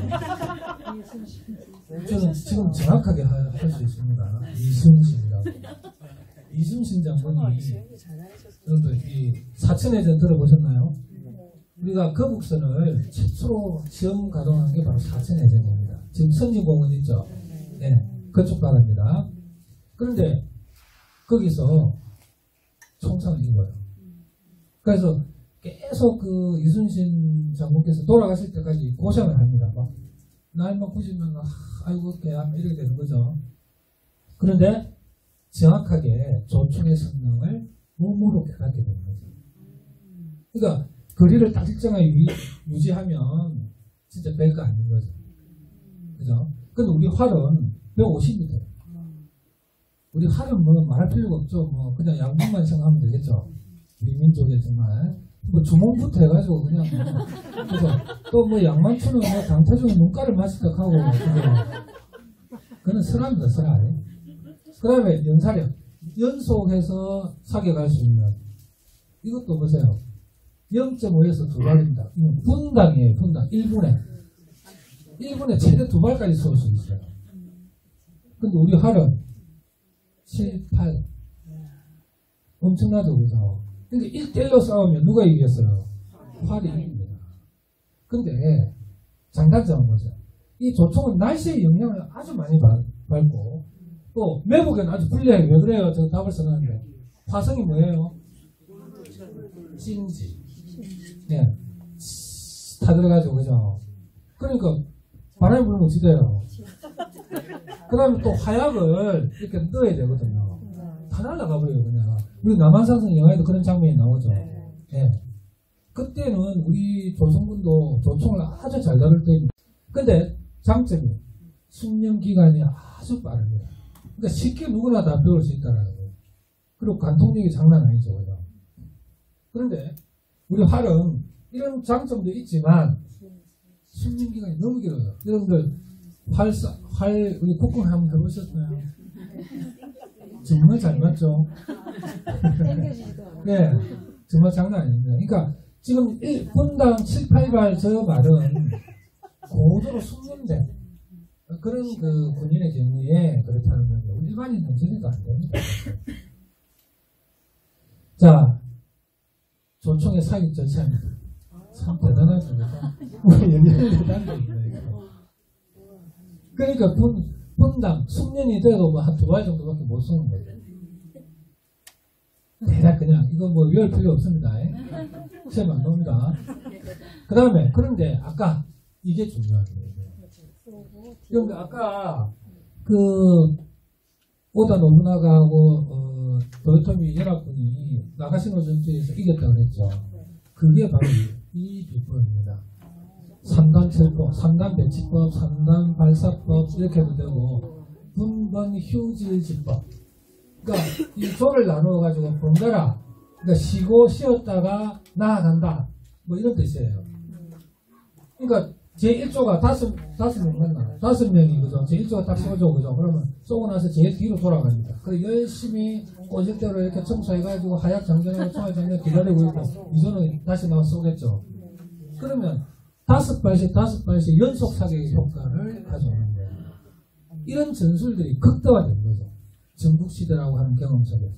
저는 지금 정확하게 할 수 있습니다. 이순신이라고. 이순신 장군이 여러분들 이 사천해전 들어보셨나요? 우리가 거북선을 최초로 시험 가동한 게 바로 사천해전입니다. 지금 선진공원 있죠? 네, 그쪽 바다입니다. 그런데 거기서 총상을 입어요. 그래서 계속 그 이순신 장군께서 돌아가실 때까지 고생을 합니다. 막 나이 먹으시면 아이고 개야 이렇게 되는 거죠. 그런데 정확하게 조총의 성능을 몸으로 깨닫게 되는 거죠. 그러니까 거리를 딱 일정하게 유, 유지하면 진짜 별거 아닌 거죠. 그죠? 근데 우리 활은 백오십 미터예요. 우리 활은 뭐 말할 필요가 없죠. 뭐 그냥 양분만 생각하면 되겠죠. 우리 민족에 정말 뭐 주몽부터 해가지고 그냥 뭐 그래서 또 뭐 양만추는 뭐 당태중 눈가를 마시작하고 그는 설화입니다. 설화. 그 다음에 연사력 연속해서 사격할 수 있는 이것도 보세요. 영 점 오에서 두 발입니다. 이건 분당이에요. 분당. 일 분에 일 분에 최대 두 발까지 쏠 수 있어요. 근데 우리 활은 칠, 팔 엄청나죠. 그죠? 그러니까 일 대 일로 싸우면 누가 이겼어요? 활이 이깁니다. 근데 장단점은 뭐죠? 이 조총은 날씨의 영향을 아주 많이 받, 받고 또 매복에는 아주 불리해요. 왜 그래요? 제가 답을 써놨는데 화성이 뭐예요? 찐지. 네. 다 들어가죠. 그죠? 그러니까 바람이 불면 어찌 돼요? 그 다음에 또 화약을 이렇게 넣어야 되거든요. 다 날아가 버려요. 그냥. 우리 남한산성 영화에도 그런 장면이 나오죠. 네. 그때는 우리 조선군도 조총을 아주 잘 다룰 때입니다. 근데 장점이 숙련 기간이 아주 빠릅니다. 그러니까 쉽게 누구나 다 배울 수 있다는 거예요. 그리고 관통력이 장난 아니죠. 그죠? 그런데 우리 활은 이런 장점도 있지만 숙련 기간이 너무 길어요. 여러분들 활, 활 우리 국궁 한번 해보셨나요? 정말 잘 맞죠? 네, 정말 장난 아닙니다. 그러니까 지금 일 분당 칠, 팔 발 저 말은 고도로 숙련된 그런 그 군인의 경우에 그렇다는 거죠. 일반인 경제도 안 됩니다. 자, 조총의 사격 절차입니다. 참 대단하죠. 우리 열렬히 단계입니다. 그러니까 분, 분당 숙련이 돼도 뭐 한 두 발 정도밖에 못 쏘는 거예요. 대략 그냥 이거 뭐 외울 필요 없습니다. 시험 안 나옵니다. 그 다음에 그런데 아까 이게 중요합니다. 그런데 아까 그 오다 노부나가하고 어, 도요토미 연합군이 나가시노 전투에서 이겼다고 했죠. 그게 바로 이 비법입니다. 삼 단 철법, 삼 단 배치법, 삼 단 발사법 이렇게 해도 되고 분번 휴질지법. 그러니까 이 조를 나누어 가지고 번갈아, 그러니까 쉬고 쉬었다가 나아간다. 뭐 이런 뜻이에요. 그러니까 제일 조가 다섯 다섯 명 맞나? 다섯 명이 그죠? 제일 조가 딱 쏘죠, 그죠? 그러면 쏘고 나서 제일 뒤로 돌아갑니다. 그래 열심히 꼬질대로 이렇게 청소해가지고 하약 장전하고 총알 장전 기다리고 있고 이전은 다시 나와 쏘겠죠. 그러면 다섯 발씩 다섯 발씩 연속 사격의 효과를 가져오는 거예요. 이런 전술들이 극대화된 거죠. 전국시대라고 하는 경험 속에서.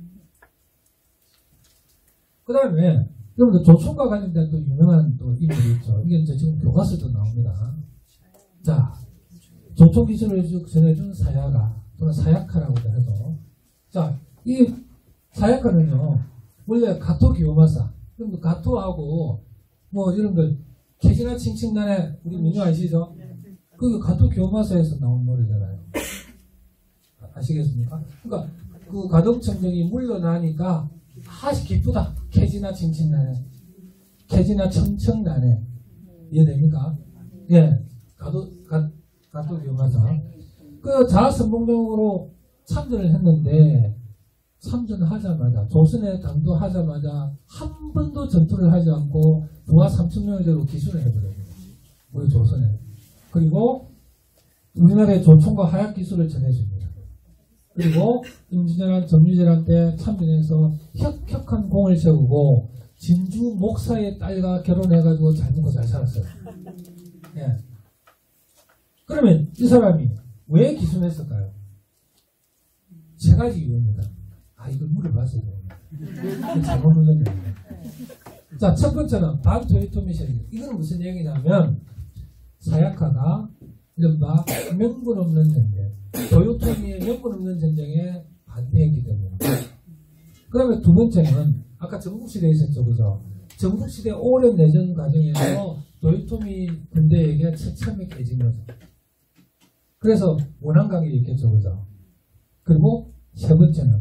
그 다음에 여러분들 조총과 관련된 또 유명한 또 인물이 있죠. 이게 이제 지금 교과서도 나옵니다. 자, 조총 기술을 전해준 사야가 또는 사야카라고도 해도, 자, 이 사야카는요 원래 가토 기요마사, 그럼 가토하고 뭐 여러분들 캐지나 칭칭단에 우리 민요 아시죠? 그게 가토 교마사에서 나온 노래잖아요. 아시겠습니까? 그러니까 그 가덕청정이 물러나니까 아주 기쁘다. 캐지나 칭칭단에 캐지나 청청단에 이해됩니까? 예, 가도 가, 가토 교마사 그 자선봉명으로 참전을 했는데 참전하자마자 조선에 당도하자마자 한 번도 전투를 하지 않고 부하 삼천 명을 대로 기술을 해버려요. 우리 조선에. 그리고 우리나라의 조총과 하약 기술을 전해줍니다. 그리고 임진왜란 정유재한테 참전해서 혁혁한 공을 세우고 진주 목사의 딸과 결혼해가지고 잘 먹고 잘 살았어요. 예. 그러면 이 사람이 왜 기순했을까요? 세 가지 이유입니다. 아, 이걸 물어봤어요. 잘못 물었네요. 자, 첫 번째는 반토요토미 세력. 이건 무슨 얘기냐면 사야카가 이른바 명분 없는 전쟁, 도요토미의 명분 없는 전쟁에 반대했기 때문에. 그러면 두 번째는 아까 전국시대에 있었죠, 그죠? 전국시대 오랜 내전 과정에서 도요토미 군대에게 처참히 깨진 거죠. 그래서 원한관계가 있겠죠, 그죠? 그리고 세 번째는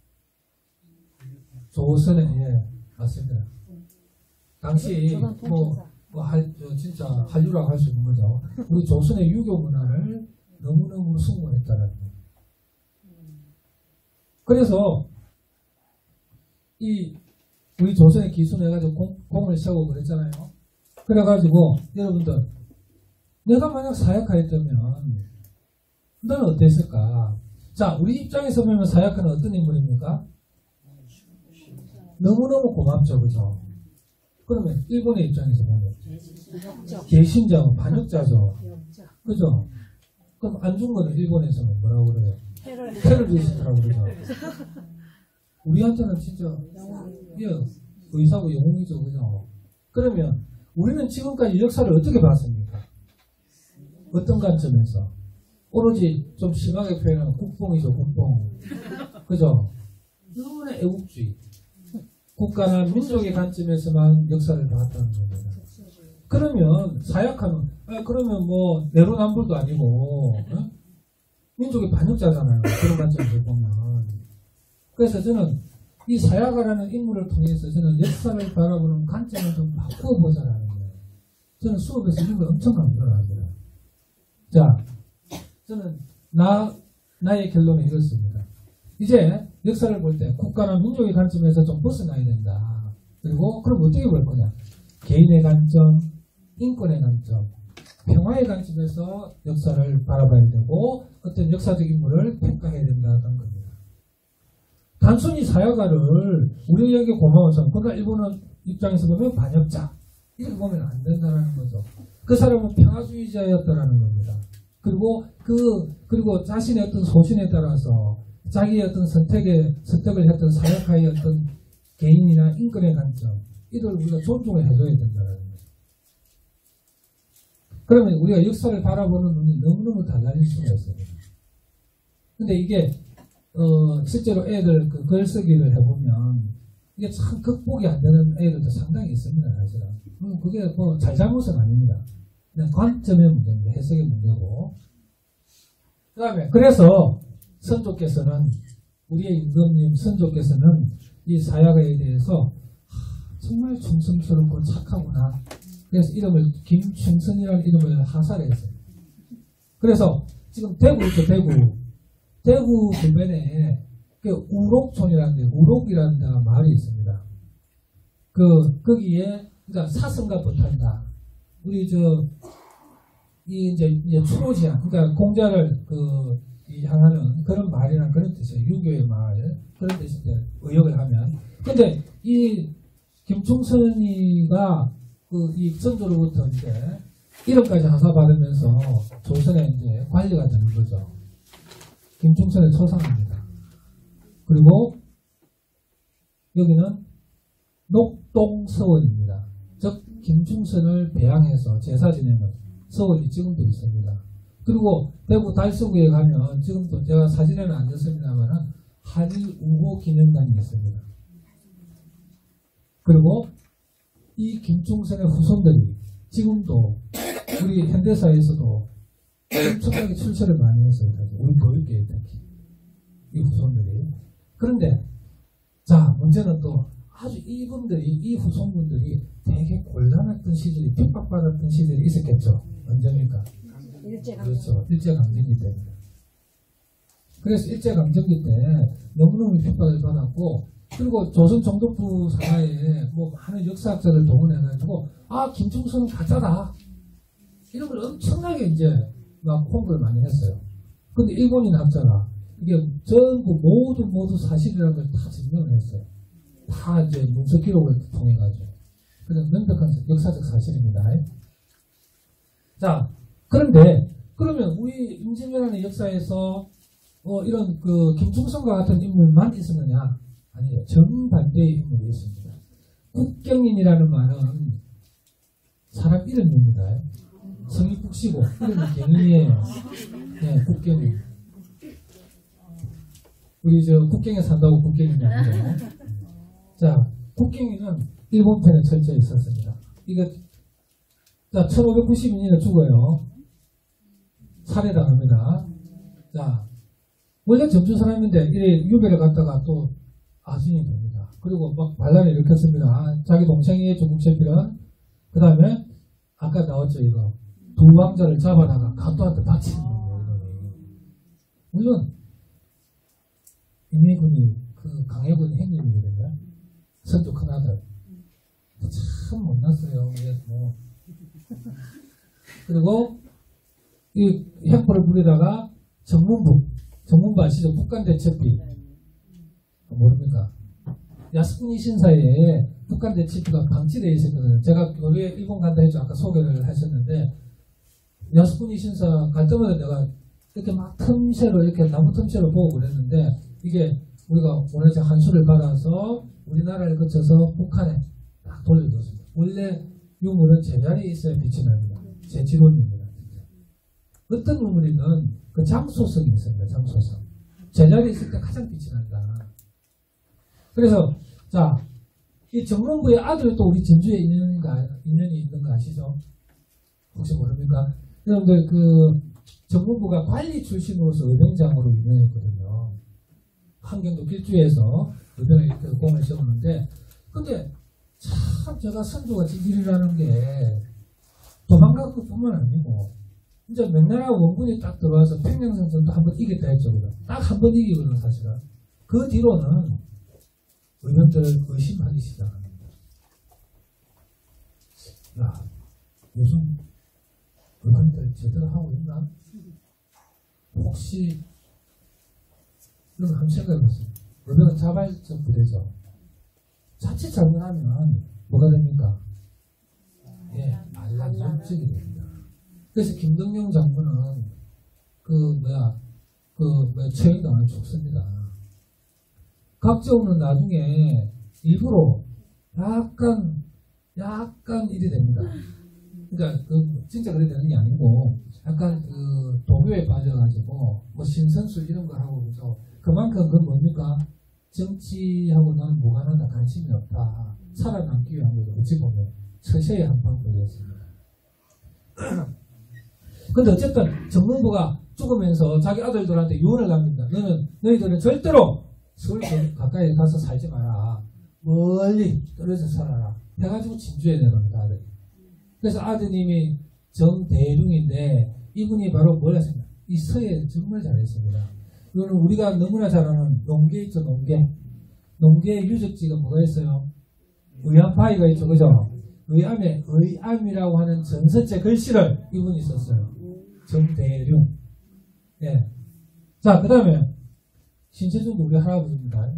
조선의, 예, 맞습니다. 당시 뭐, 뭐 할, 진짜 한류라고 할 수 있는 거죠. 우리 조선의 유교 문화를 너무너무 숭고했다는 거예요. 그래서 이 우리 조선의 기순해가지고 공, 공을 세우고 그랬잖아요. 그래가지고 여러분들 내가 만약 사약하였다면 너는 어땠을까? 자, 우리 입장에서 보면 사약하는 어떤 인물입니까? 너무너무 고맙죠, 그죠? 그러면 일본의 입장에서 보면 개신자, 반역자죠, 그죠? 그럼 안 준 거는 일본에서는 뭐라고 그래요? 테러리스트라고 그러죠. 우리한테는 진짜 예, 의사고 영웅이죠, 그죠? 그러면 우리는 지금까지 역사를 어떻게 봤습니까? 어떤 관점에서? 오로지 좀 심하게 표현하면 국뽕이죠, 국뽕. 그죠? 너무나 애국주의. 국가나 민족의 관점에서만 역사를 봤다는 겁니다. 그러면 사약하면, 아, 그러면 뭐 내로남불도 아니고 어? 민족의 반역자잖아요. 그런 관점에서 보면. 그래서 저는 이 사야가라는 인물을 통해서 저는 역사를 바라보는 관점을 좀 바꾸어 보자라는 거예요. 저는 수업에서 이런 걸 엄청 강조를 합니다. 자, 저는 나, 나의 결론은 이렇습니다. 이제 역사를 볼 때 국가나 민족의 관점에서 좀 벗어나야 된다. 그리고 그럼 어떻게 볼 거냐? 개인의 관점, 인권의 관점, 평화의 관점에서 역사를 바라봐야 되고 어떤 역사적 인물을 평가해야 된다는 겁니다. 단순히 사야가를 우리에게 고마워서 그러니까 일본은 입장에서 보면 반역자 이렇게 보면 안 된다는 거죠. 그 사람은 평화주의자였다라는 겁니다. 그리고 그 그리고 자신의 어떤 소신에 따라서 자기의 어떤 선택에 선택을 했던 사약가의 어떤 개인이나 인권의 관점 이걸 우리가 존중을 해줘야 된다는 거죠. 그러면 우리가 역사를 바라보는 눈이 너무너무 달라질 수가 있습니다. 근데 이게 어, 실제로 애들 그 글쓰기를 해보면 이게 참 극복이 안 되는 애들도 상당히 있습니다, 사실은. 음, 그게 뭐 잘잘못은 아닙니다. 그냥 관점의 문제입니다. 해석의 문제고. 그 다음에 그래서 선조께서는 우리의 임금님 선조께서는 이 사야가에 대해서 하, 정말 충성스럽고 착하구나. 그래서 이름을 김충선이라는 이름을 하사했어요. 그래서 지금 대구 있죠, 대구. 대구 주변에 그 우록촌이라는 데, 우록이라는 데가 마을이 있습니다. 그 거기에 그러니까 사슴과 붙한다. 우리 저 이 이제 이제 추로지향, 그러니까 공자를 그 이 향하는 그런 말이라는 그런 뜻이에요. 유교의 말 그런 뜻인데 의역을 하면. 근데 이 김충선이가 그 이 선조로부터 이제 이름까지 하사받으면서 조선에 이제 관리가 되는 거죠. 김충선의 초상입니다. 그리고 여기는 녹동서원입니다. 즉 김충선을 배양해서 제사 지내는 서원이 지금도 있습니다. 그리고 대구 달서구에 가면 지금도 제가 사진에는 안 넣습니다만 한일 우호 기념관이 있습니다. 그리고 이 김충선의 후손들이 지금도 우리 현대사에서도 엄청나게 출세를 많이 했어요. 우리 교육계에 특히 이 후손들이. 그런데 자 문제는 또 아주 이분들이 이 후손분들이 되게 곤란했던 시절이 핍박받았던 시절이 있었겠죠. 언제입니까? 일제강점. 그렇죠. 일제강점기 때입니다. 그래서 일제강점기 때 너무너무 핍박을 받았고 그리고 조선 정독부 산하에 뭐 많은 역사학자를 동원해가지고 아 김충선은 가짜다 이런 걸 엄청나게 이제 막 홍보를 많이 했어요. 근데 일본인 학자가 이게 전부 모두 모두 사실이라는 걸 다 증명을 했어요. 다 이제 문서 기록을 통해 가지고 그래서 명백한 역사적 사실입니다. 자 그런데 그러면 우리 임진왜란의 역사에서 어, 이런 그 김충선과 같은 인물만 있었느냐? 아니에요. 정반대의 인물이 있습니다. 국경인이라는 말은 사람 이름입니다. 성이 북시고 이름이 경인이에요. 네, 국경인. 우리 저 국경에 산다고 국경인이 아니죠. 자, 국경인은 일본 편에 철저히 있었습니다. 이거 자 천오백구십이 년에 죽어요. 살해당합니다. 자, 원래 전주 사람인데 이래 유배를 갔다가 또 아신이 됩니다. 그리고 막 반란을 일으켰습니다. 아, 자기 동생이 조국채필은 그 다음에 아까 나왔죠 이거 두 왕자를 잡아다가 가토한테 바치는 거예요. 물론 임해군이 그 강해군 행님이거든요. 선조 큰아들 참 못났어요. 뭐. 그리고 이 횡포를 부리다가 정문부 정문부 아시죠? 북한대첩비 모릅니까? 야스쿠니 신사에 북한대첩비가 방치되어 있었거든요. 제가 교회 일본 간다 해서 아까 소개를 하셨는데 야스쿠니 신사 갈 때마다 내가 이렇게 막 틈새로 이렇게 나무 틈새로 보고 그랬는데 이게 우리가 원래적 한수를 받아서 우리나라를 거쳐서 북한에 딱 돌려줬습니다. 원래 유물은 제자리에 있어야 빛이 납니다. 제 지론입니다. 어떤 유물이든 그 장소성이 있습니다. 장소성. 제자리에 있을 때 가장 빛이 난다. 그래서 자, 이 정문부의 아들이 또 우리 전주에 인연인가, 인연이 있는 거 아시죠? 혹시 모릅니까? 여러분들 그 정문부가 관리 출신으로서 의병장으로 유명했거든요. 한경도 길주에서 의병에 그 공을 세우는데 근데 참 제가 선조가 찌질이라는 게 도망간 것뿐만 아니고 이제 명나라 원군이 딱 들어와서 평양성전도 한번 이겼다 했죠. 딱 한 번 이기거든 사실은. 그 뒤로는 의병들을 의심하기 시작합니다. 야, 요즘 의병들 제대로 하고 있나? 혹시 이런 거 한번 생각해봤어요. 의병은 자발적 부대죠. 자칫 잘못하면 뭐가 됩니까? 예, 반란정적이 됩니다. 그래서 김덕령 장군은 그 뭐야 그 뭐야 처형당을 죽습니다. 각종은 나중에 일부러 약간 약간 일이 됩니다. 그러니까 그 진짜 그래 되는 게 아니고 약간 그 도교에 빠져가지고 뭐 신선술 이런 거 하고 그죠. 그만큼 그건 뭡니까? 정치하고는 무관하다, 관심이 없다. 살아남기 위한 거죠. 어찌 보면 처세의 한 방법이었습니다. 근데 어쨌든 정문부가 죽으면서 자기 아들들한테 유언을 남깁니다. 너는 너희들은 절대로 서울 가까이 가서 살지 마라. 멀리 떨어져 살아라. 해가지고 진주에 내려옵니다. 아들. 그래서 아드님이 정대중인데 이분이 바로 뭘 했습니까? 이 서예 정말 잘했습니다. 이거는 우리가 너무나 잘 아는 농계 있죠. 농계. 농계의 유적지가 뭐가 있어요? 의암파이가 있죠. 그죠? 의암에 의암이라고 하는 전설제 글씨를 이분이 썼어요. 정대룡. 예. 자, 그 다음에 신체중도 우리 할아버지입니다.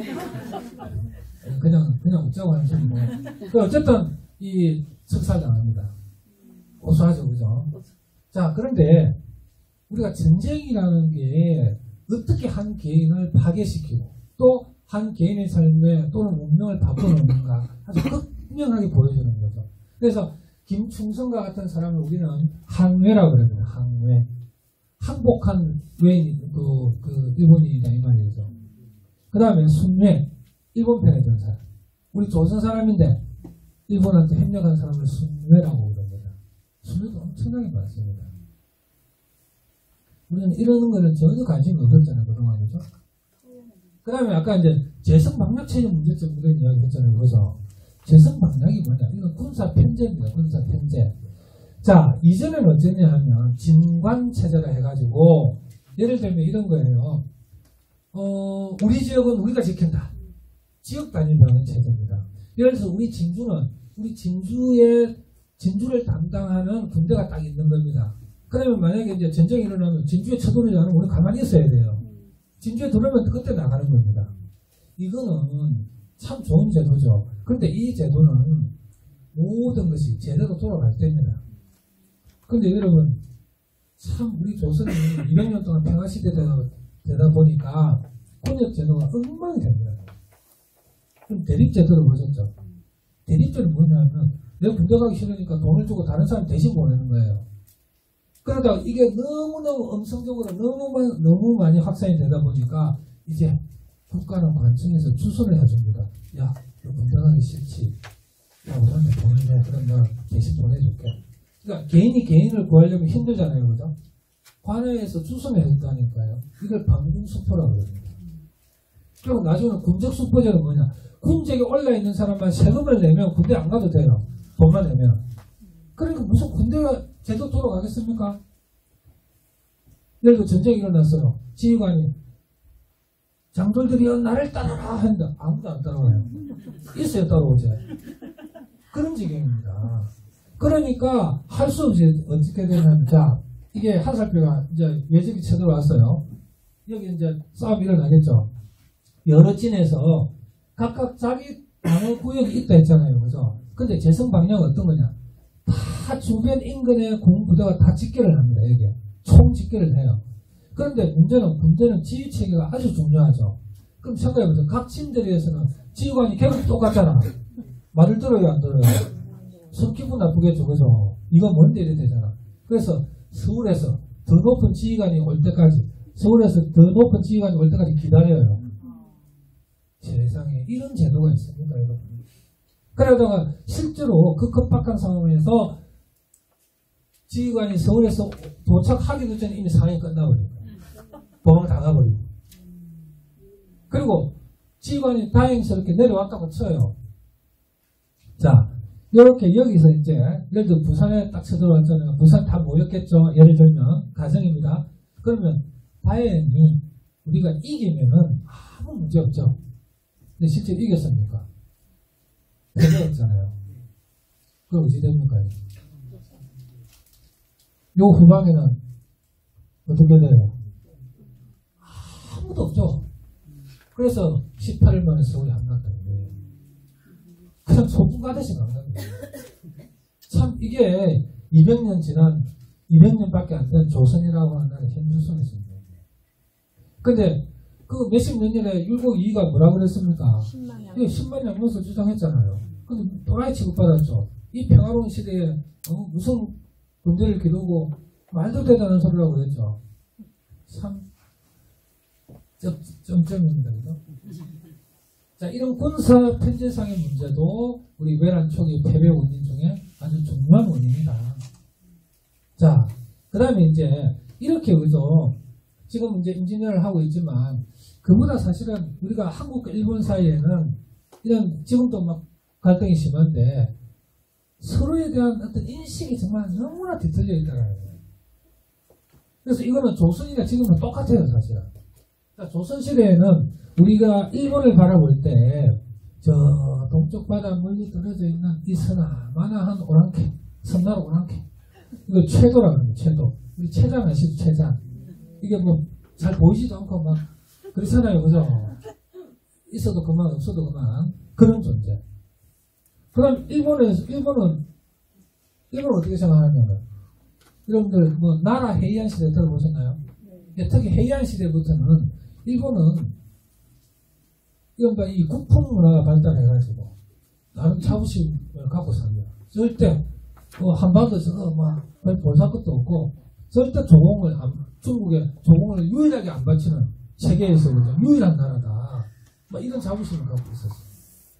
그냥 그냥 웃자고 하는 소리고. 그 어쨌든 이 석살당합니다. 고소하죠, 그죠? 자, 그런데 우리가 전쟁이라는 게 어떻게 한 개인을 파괴시키고 또 한 개인의 삶에 또는 운명을 바꿔놓는가 아주 극명하게 보여주는 거죠. 그래서 김충선과 같은 사람을 우리는 항외라고 그럽니다. 항외. 항복한 외인, 그, 그, 일본인이다, 이 말이죠. 그 다음에 순외. 일본 편에 든 사람. 우리 조선 사람인데, 일본한테 협력한 사람을 순매라고 그럽니다. 순매도 엄청나게 많습니다. 우리는 이러는 거는 전혀 관심이 없었잖아요, 그동안이죠. 그 다음에 아까 이제 재성방략체제 문제점 이런 이야기 했잖아요. 그래서 재성방략이 뭐냐? 이건 군사 편제입니다. 군사 편제. 자, 이전에는 어땠냐 하면 진관체제라 해가지고 예를 들면 이런 거예요. 어, 우리 지역은 우리가 지킨다. 지역 단위 병행 체제입니다. 예를 들어서 우리 진주는 우리 진주의 진주를 담당하는 군대가 딱 있는 겁니다. 그러면 만약에 이제 전쟁이 일어나면 진주에 쳐들어오지 않으면 우리 가만히 있어야 돼요. 진주에 들어오면 그때 나가는 겁니다. 이거는 참 좋은 제도죠. 그런데 이 제도는 모든 것이 제대로 돌아갈 때입니다. 그런데 여러분 참 우리 조선이 이백 년 동안 평화시대가 되다 보니까 권역제도가 엉망이 됩니다. 그럼 대립제도를 보셨죠? 대립제도는 뭐냐면 내가 군대 가기 싫으니까 돈을 주고 다른 사람 대신 보내는 거예요. 그러다가 이게 너무너무 엄성적으로 너무, 너무 많이 확산이 되다 보니까 이제 국가는 관청에서 추선을 해줍니다. 야, 너 군대 가기 싫지? 야, 우리한테 돈을 내. 그럼 나 대신 보내줄게. 그러니까 개인이 개인을 구하려면 힘들잖아요. 그죠? 관에서 추선을 해준다니까요. 이걸 방군수포라고 그럽니다. 그리고 나중에는 군적수포제는 뭐냐? 군적에 올라있는 사람만 세금을 내면 군대 안 가도 돼요. 돈만 내면. 그러니까 무슨 군대가 제대로 돌아가겠습니까? 예를 들어 전쟁이 일어났어요. 지휘관이 장돌들이여 나를 따라라 한다. 아무도 안 따라와요. 있어야 따라오죠. 그런 지경입니다. 그러니까 할 수 없이 어떻게 되냐면 자 이게 한살표가 이제 외적이 쳐들어왔어요. 여기 이제 싸움이 일어나겠죠. 여러 진에서 각각 자기 방어 구역이 있다 했잖아요. 그죠? 근데 재성 방향은 어떤 거냐? 다 주변 인근의 공부대가 다 집결을 합니다. 여기에. 총 집결을 해요. 그런데 문제는 군대는 지휘체계가 아주 중요하죠. 그럼 생각해보세요. 각 진들에서는 지휘관이 계속 똑같잖아. 말을 들어요, 안 들어요? 속 기분 나쁘겠죠, 그죠? 이거 뭔데 이래 되잖아. 그래서 서울에서 더 높은 지휘관이 올 때까지, 서울에서 더 높은 지휘관이 올 때까지 기다려요. 세상에 이런 제도가 있습니까, 여러분? 그러다가 실제로 그 급박한 상황에서 지휘관이 서울에서 도착하기도 전에 이미 상황이 끝나버리고 도망을 나가버리고 그리고 지휘관이 다행스럽게 내려왔다고 쳐요. 자, 이렇게 여기서 이제 예를 들어 부산에 딱 쳐들어왔잖아요. 부산 다 모였겠죠. 예를 들면 가정입니다. 그러면 다행히 우리가 이기면은 아무 문제 없죠. 근데 실제 이겼습니까? 패배했잖아요. 그럼 어찌 됩니까? 요 후방에는 어떻게 돼요? 아무도 없죠. 그래서 십팔 일 만에 서울이 함락된 거예요. 그냥 소풍 가듯이 간 겁니다. 참 이게 이백 년 지난 이백 년밖에 안 된 조선이라고 하는 나라의 힘줄성이 있습니다. 근데 그 몇십 년 전에 율곡이이가 뭐라 그랬습니까? 십만 년. 예, 십만 양면서 주장했잖아요. 근데 도라이 취급받았죠. 이 평화로운 시대에 어, 무슨 군대를 기르고 말도 되다는 소리라고 그랬죠. 참 점, 점점입니다. 그죠? 자, 이런 군사 편제상의 문제도 우리 외란 초기 패배 원인 중에 아주 중요한 원인이다. 자, 그 다음에 이제 이렇게 그죠? 지금 이제 인지니어를 하고 있지만 그보다 사실은 우리가 한국과 일본 사이에는 이런 지금도 막 갈등이 심한데 서로에 대한 어떤 인식이 정말 너무나 뒤틀려 있다는 거예요. 그래서 이거는 조선이나 지금은 똑같아요, 사실은. 그러니까 조선시대에는 우리가 일본을 바라볼 때 저 동쪽 바다 멀리 떨어져 있는 이 서나마나한 오랑캐, 섬나라 오랑캐 이거 최도라고 합니다. 최도. 우리 최장 아시죠? 최장. 이게 뭐 잘 보이지도 않고 막 그렇잖아요, 그죠? 있어도 그만 없어도 그만 그런 존재. 그럼 일본에서 일본은 일본은 어떻게 생각하냐면 여러분들 뭐 나라 해이안 시대 들어보셨나요? 네. 특히 해이안 시대부터는 일본은 이른바 이 국풍 문화가 발달해가지고 나름 자부심을 갖고 삽니다. 절대 뭐 한반도에서 막별 볼살 것도 없고 절대 조공을 안, 중국에 조공을 유일하게 안 바치는 세계에서 유일한 나라다. 막 이런 자부심을 갖고 있었어요.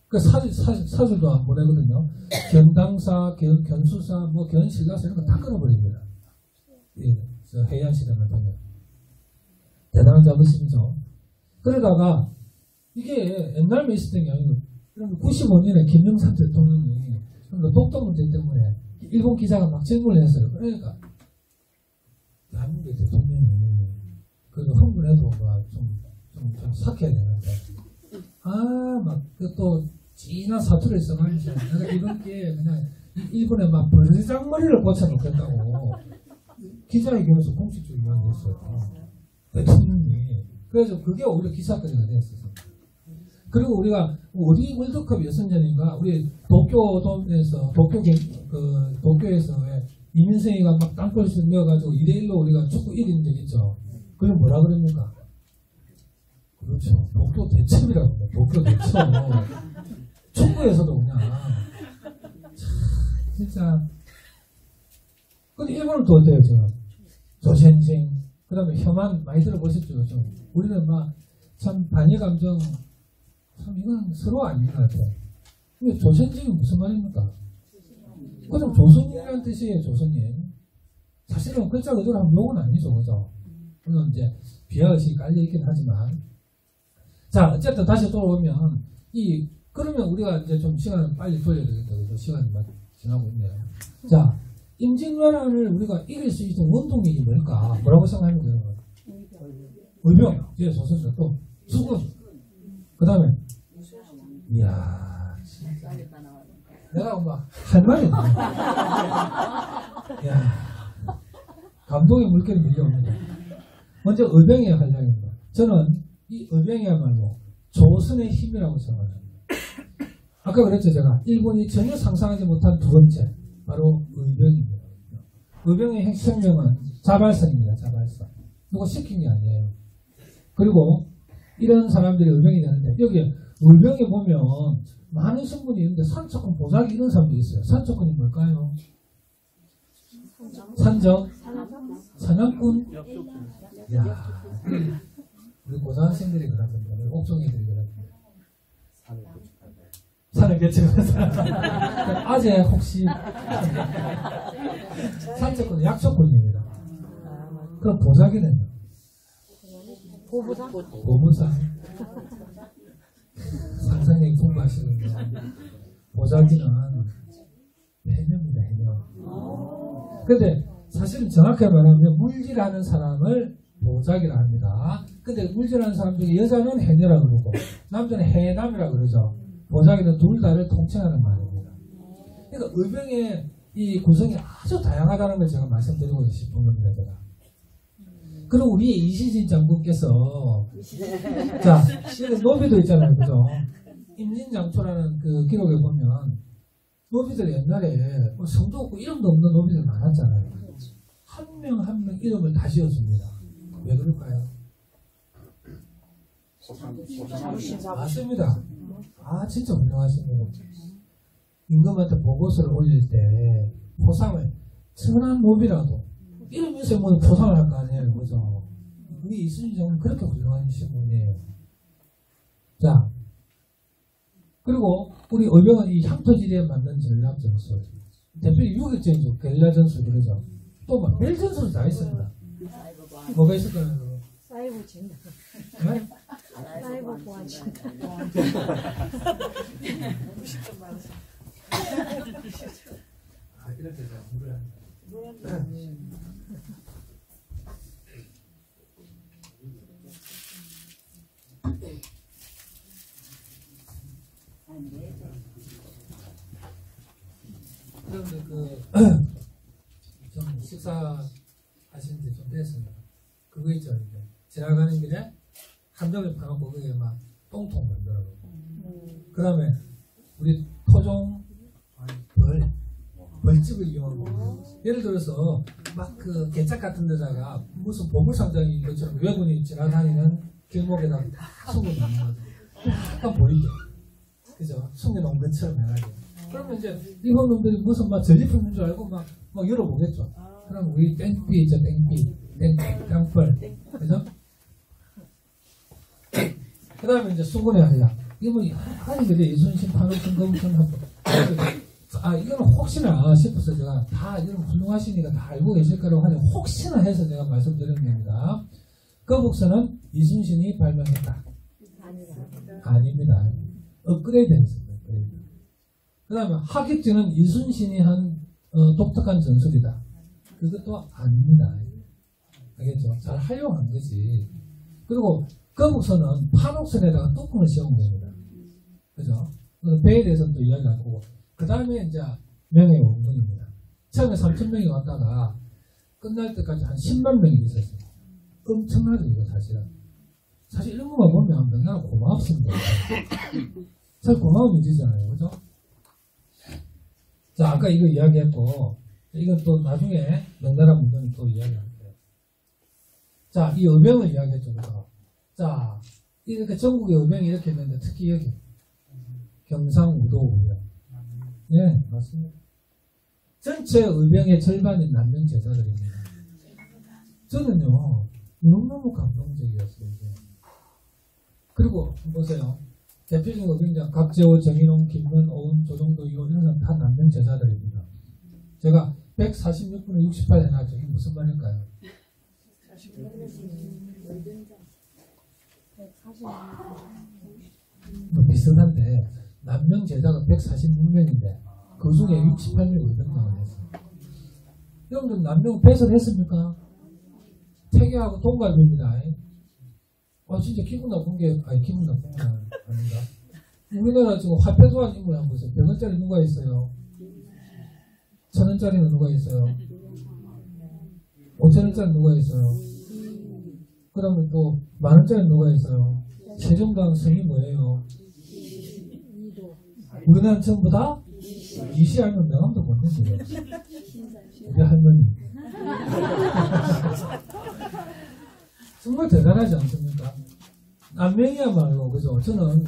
그 사주, 사주, 사주도 안 보내거든요. 견당사, 견, 견수사, 뭐 견신라사 이런 거 다 끊어버립니다. 예, 저 해양 시대만 보면. 대단한 자부심이죠. 그러다가 이게 옛날에 있었던 게 아니고 구십오 년에 김영삼 대통령이 독도 문제 때문에 일본 기자가 막 질문을 했어요. 그러니까 대한민국 대통령이 그 흥분해도 좀, 좀, 좀 삭혀야 되는데 아, 막 또 진한 사투리를 써가지고 내가 이번 기회에 그냥 일본에 막 벌장머리를 꽂혀놓겠다고 기자회견에서 공식적으로 이야기했어요. 대통령이. 그래서 그게 오히려 기사거리가 됐었어요. 그리고 우리가 어디 월드컵 여선전인가 우리 도쿄돔에서 도쿄 그 도쿄에서의 이민성이가 막 땅볼을 넣어가지고 이 대 일로 우리가 축구 이긴 적 있죠. 그게 뭐라 그럽니까? 그렇죠. 도쿄 대첩이라고 합니다. 도쿄 대첩. 축구에서도 그냥 참, 진짜. 근데 일본은 또 어때요 지금? 조센징 그 다음에 혐한 많이 들어보셨죠? 좀. 우리는 막 참 반일 감정 참 이건 서로 아닌 것 같아요. 근데 조선인은 무슨 말입니까? 그럼 조선인이라는 뜻이에요. 조선인. 사실은 글자 그대로 하면 욕은 아니죠. 그죠? 물론 이제 비하의식이 깔려있긴 하지만 자 어쨌든 다시 돌아오면 이 그러면 우리가 이제 좀 시간을 빨리 돌려야 되겠다. 그래서 시간이 막 지나고 있네요. 자 임진왜란을 우리가 이길 수 있는 원동력이 뭘까? 뭐라고 생각합니까? 여러분? 의병. 예, 조선조 또 수군. 그 다음에 이야 진짜 내가 막 할 말이 없네. 이야 감동의 물결이 밀려옵니다. 먼저 의병의 활약입니다. 저는 이 의병이야말로 조선의 힘이라고 생각합니다. 아까 그랬죠 제가 일본이 전혀 상상하지 못한 두 번째 바로 의병입니다. 의병의 핵심명은 자발성입니다. 자발성. 누가 시킨 게 아니에요. 그리고 이런 사람들이 의병이 되는데 여기 의병에 보면 많은 신분이 있는데 산척군, 보자기 이런 사람도 있어요. 산척군이 뭘까요? 산적, 사냥꾼. 이야, 우리 고등학생들이 그러던데, 우리 옥종이들이 그러던데. 산을 개척하는 사람. 아재 혹시 산척군은 약초군입니다. 그럼 보자기는요? 보부상? 보부상. 상상력이 풍부하시군요. 보자기는 해녀입니다, 해녀. 근데 사실은 정확하게 말하면 물질하는 사람을 보자기라 합니다. 근데 물질하는 사람 중에 여자는 해녀라 그러고 남자는 해남이라 그러죠. 보자기는 둘 다를 통칭하는 말입니다. 그러니까 의병의 이 구성이 아주 다양하다는 걸 제가 말씀드리고 싶은 겁니다, 제가. 그리고 우리 이시진 장군께서 자, 여기 노비도 있잖아요, 그죠? 임진장초라는 그 기록에 보면 노비들 옛날에 뭐 성도 없고 이름도 없는 노비들 많았잖아요. 한 명 한 명 이름을 다 지어줍니다. 왜 그럴까요? 맞습니다. 아 진짜 훌륭하십니다. 임금한테 보고서를 올릴 때 포상을 천한 노비라도 이름 있어야 뭐 포상을 할 거 아니에요, 그죠? 우리 이순신 장군은 그렇게 훌륭하신 분이에요. 자, 그리고 우리 의병은 이 향토지대에 맞는 전략 전술, 대표적인 유격전술, 게릴라 전술 그러죠. 또 막 벨 전술 다 있습니다. 뭐가 있을까요? 사이버 진다. 네? 사이버 보안 진다. 아, 이럴 때 제가 물을 합니다. 그런데 그, 좀 식사하신 지 좀 됐습니다. 그거 있죠, 이제. 지나가는 길에 한정을 파놓고 거기에 막 똥통 만들어놓고. 그 다음에 우리 토종 벌, 벌집을 이용하고. 예를 들어서 막 그 개짝 같은 데다가 무슨 보물상자인 것처럼 외군이 지나다니는 길목에다가 다 숨겨놓는 거죠. 약간 보이게. 그죠? 숨겨놓은 것처럼 해가지고. 그러면 이제 일본 놈들이 무슨 막 전리품인 줄 알고 막, 막 열어보겠죠. 그럼 우리 땡삐 있죠, 땡삐. 땡, 땅벌. 그죠? 그 다음에 이제 수군의 활약. 이거 뭐, 아니, 그래, 이순신, 판옥선, 거북선, 하고. 아, 이거는 혹시나 싶어서 제가 다, 이런 훌륭하시니까 다 알고 계실 거라고 하니 혹시나 해서 제가 말씀드리는 겁니다. 거북선은 이순신이 발명했다. 아닙니다. 업그레이드 했습니다. 업그레이드. 그 다음에 하객진은 이순신이 한 어, 독특한 전술이다. 그것도 아닙니다. 알겠죠? 잘 활용한 거지. 그리고 거북선은 판옥선에다가 뚜껑을 씌운 겁니다. 그죠? 그래서 배에 대해서는 또 이야기할 거고. 그 다음에 이제 명예 원군입니다. 처음에 삼천 명이 왔다가 끝날 때까지 한 십만 명이 있었어요. 엄청나죠, 이거 사실은. 사실 이런 것만 보면 명나라 고맙습니다. 사실 고마운 일이잖아요. 그죠? 자, 아까 이거 이야기했고, 이건 또 나중에 명나라 문건이 또 이야기할게요. 자, 이 의병을 이야기했죠. 그죠? 자, 이렇게 전국의 의병이 이렇게 있는데 특히 여기 경상우도 의병. 네, 맞습니다. 전체 의병의 절반인 남명 제자들입니다. 저는요, 너무너무 감동적이었어요. 이게. 그리고 보세요. 대표적인 의병장 각재호, 정인홍, 김문, 오은, 조정도, 이런 사람 다 남명 제자들입니다. 제가 백사십육 분에 육십팔 해놨죠. 이게 무슨 말일까요? 뭐 비슷한데 남명 제자가 백사십육 명인데 그 중에 육십팔 명 의병장을 했어요. 여러분들 남명 배설했습니까? 태계하고 동갑입니다. 아 진짜 기분 나쁜 게 아니 기분 나쁜 건 아닙니다. 우리나라 지금 화폐 도안 인물 한번 보세요. 백 원짜리 누가 있어요? 천 원짜리는 누가 있어요? 오천 원짜리 누가 있어요? 그러면 또 만 원짜리 누가 있어요? 세종당 성이 뭐예요? 우리나라 전부 다 이시 알면 명함도 못 냈어요. 우리 할머니. 정말 대단하지 않습니까? 남명이야말로, 그죠? 저는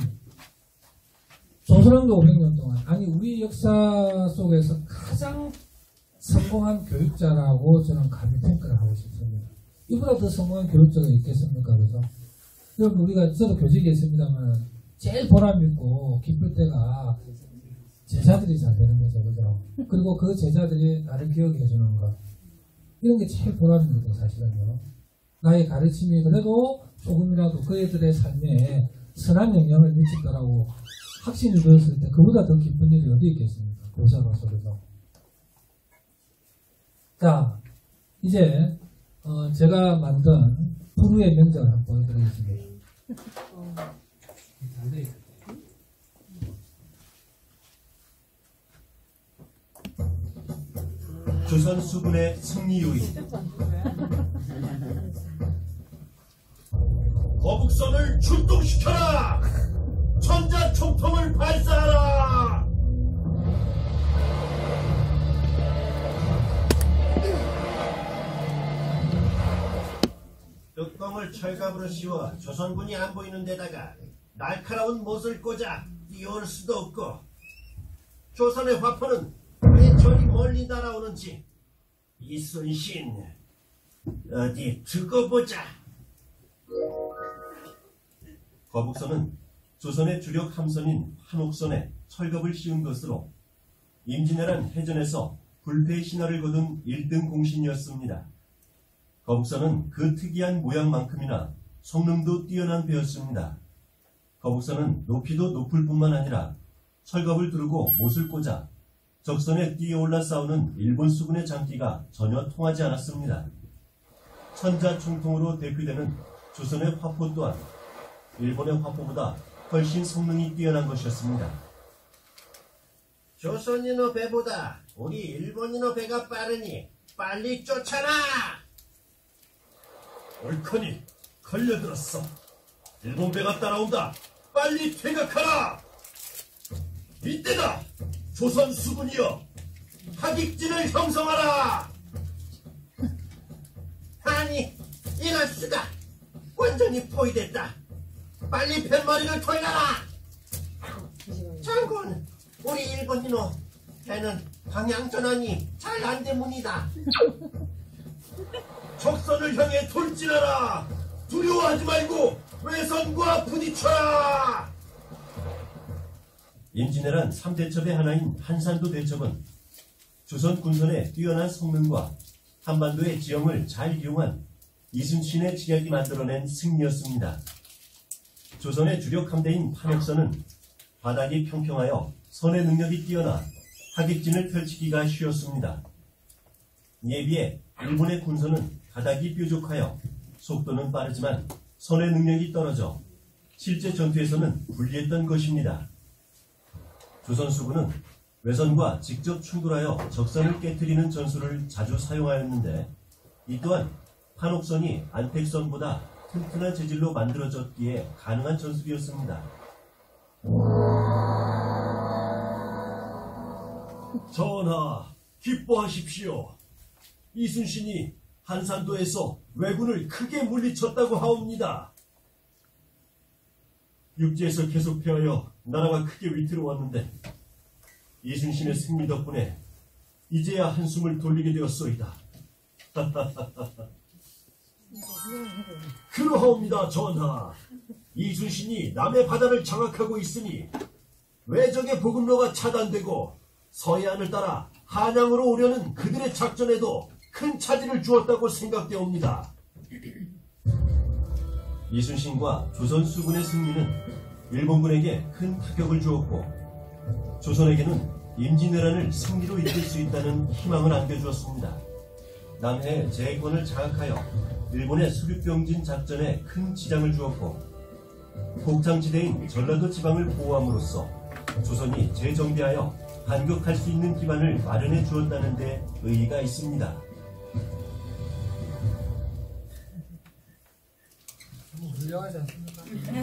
조선왕조 오백 년 동안, 아니, 우리 역사 속에서 가장 성공한 교육자라고 저는 감히 평가를 하고 싶습니다. 이보다 더 성공한 교육자가 있겠습니까? 그죠? 여러분, 우리가, 저도 교직에 있습니다만, 제일 보람있고 기쁠 때가 제자들이 잘 되는 거죠. 그죠? 그리고 그 제자들이 나를 기억해 주는 것. 이런 게 제일 보람입니다, 사실은요. 나의 가르침이 그래도 조금이라도 그애들의 삶에 선한 영향을 미칠 거라고 확신이 들었을 때 그보다 더 기쁜 일이 어디 있겠습니까? 교사로서. 그죠? 자, 이제 어, 제가 만든 푸르의 명작을 한번 보여드리겠습니다. 조선 수군의 승리 요인. 거북선을 출동시켜라! 천자 총통을 발사하라! 뚜껑을 철갑으로 씌워 조선군이 안 보이는 데다가 날카로운 못을 꽂아 뛰어올 수도 없고, 조선의 화포는 왜 저리 멀리 날아오는지 이순신 어디 두고 보자. 거북선은 조선의 주력 함선인 한옥선에 철갑을 씌운 것으로 임진왜란 해전에서 불패의 신화를 거둔 일 등 공신이었습니다. 거북선은 그 특이한 모양만큼이나 성능도 뛰어난 배였습니다. 거북선은 높이도 높을 뿐만 아니라 철갑을 두르고 못을 꽂아 적선에 뛰어올라 싸우는 일본 수군의 장기가 전혀 통하지 않았습니다. 천자총통으로 대표되는 조선의 화포 또한 일본의 화포보다 훨씬 성능이 뛰어난 것이었습니다. 조선인의 배보다 우리 일본인의 배가 빠르니 빨리 쫓아라! 옳거니 걸려들었어. 일본 배가 따라온다. 빨리 퇴각하라! 이때다! 조선 수군이여, 하객진을 형성하라! 아니, 이럴 수가! 완전히 포위됐다. 빨리 뱃머리를 돌려라! 장군, 우리 일본인호 배는 방향전환이 잘 안되문이다. 적선을 향해 돌진하라! 두려워하지 말고 외선과 부딪혀라! 임진왜란 삼 대첩의 하나인 한산도 대첩은 조선 군선의 뛰어난 성능과 한반도의 지형을 잘 이용한 이순신의 지략이 만들어낸 승리였습니다. 조선의 주력 함대인 판옥선은 바닥이 평평하여 선의 능력이 뛰어나 하객진을 펼치기가 쉬웠습니다. 이에 비해 일본의 군선은 바닥이 뾰족하여 속도는 빠르지만 선의 능력이 떨어져 실제 전투에서는 불리했던 것입니다. 조선 수군은 외선과 직접 충돌하여 적선을 깨뜨리는 전술을 자주 사용하였는데, 이 또한 판옥선이 안택선보다 튼튼한 재질로 만들어졌기에 가능한 전술이었습니다. 전하, 기뻐하십시오. 이순신이 한산도에서 왜군을 크게 물리쳤다고 하옵니다. 육지에서 계속 패하여 나라가 크게 위태로웠는데 이순신의 승리 덕분에 이제야 한숨을 돌리게 되었소이다. 그러하옵니다, 전하. 이순신이 남의 바다를 장악하고 있으니 외적의 보급로가 차단되고 서해안을 따라 한양으로 오려는 그들의 작전에도 큰 차질을 주었다고 생각되옵니다. 이순신과 조선 수군의 승리는 일본군에게 큰 타격을 주었고, 조선에게는 임진왜란을 승리로 이끌 수 있다는 희망을 안겨주었습니다. 남해의 제해권을 장악하여 일본의 수륙병진 작전에 큰 지장을 주었고, 곡창지대인 전라도 지방을 보호함으로써 조선이 재정비하여 반격할 수 있는 기반을 마련해 주었다는 데 의의가 있습니다. 훌륭하지 않습니까?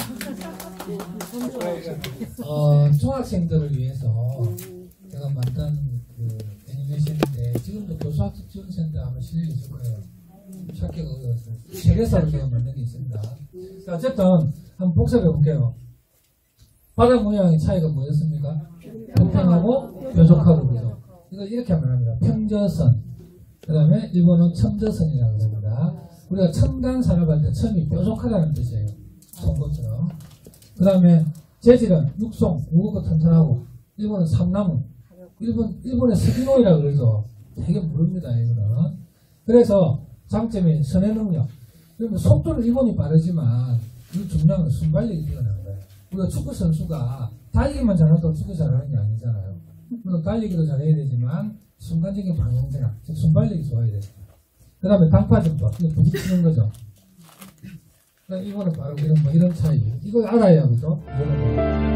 어, 중학생들을 위해서 제가 만든 그 애니메이션인데 지금도 교수학습 지원센터 아마 실려 있을 거예요. 찾기가 어려웠어요. 세계사로 제가 만든 게 있습니다. 자, 어쨌든 한번 복습해 볼게요. 바닥 모양의 차이가 뭐였습니까? 평평하고 뾰족하고, 그죠? 이거 이렇게 하면 합니다. 평저선, 그 다음에 일본은 첨저선이라고 합니다. 우리가 첨단 산업할 때 첨이 뾰족하다는 뜻이에요. 송곳처럼. 그 다음에 재질은 육송, 무겁고 튼튼하고, 일본은 삼나무. 일본, 일본의 스기노이라고 그래서 되게 무릅니다, 이거는. 그래서 장점이 선의 능력. 그러면 속도는 일본이 빠르지만, 그 중요한 건 순발력이 뛰어난 거예요. 우리가 축구 선수가 달리기만 잘한다고 축구 잘하는 게 아니잖아요. 물론 달리기도 잘해야 되지만, 순간적인 방향제나, 즉 순발력이 좋아야 돼요. 그 다음에 당파정도, 이거 부딪히는 거죠. 이거는 바로 이런, 뭐 이런 차이. 이걸 알아야, 그죠? 이거는 뭐.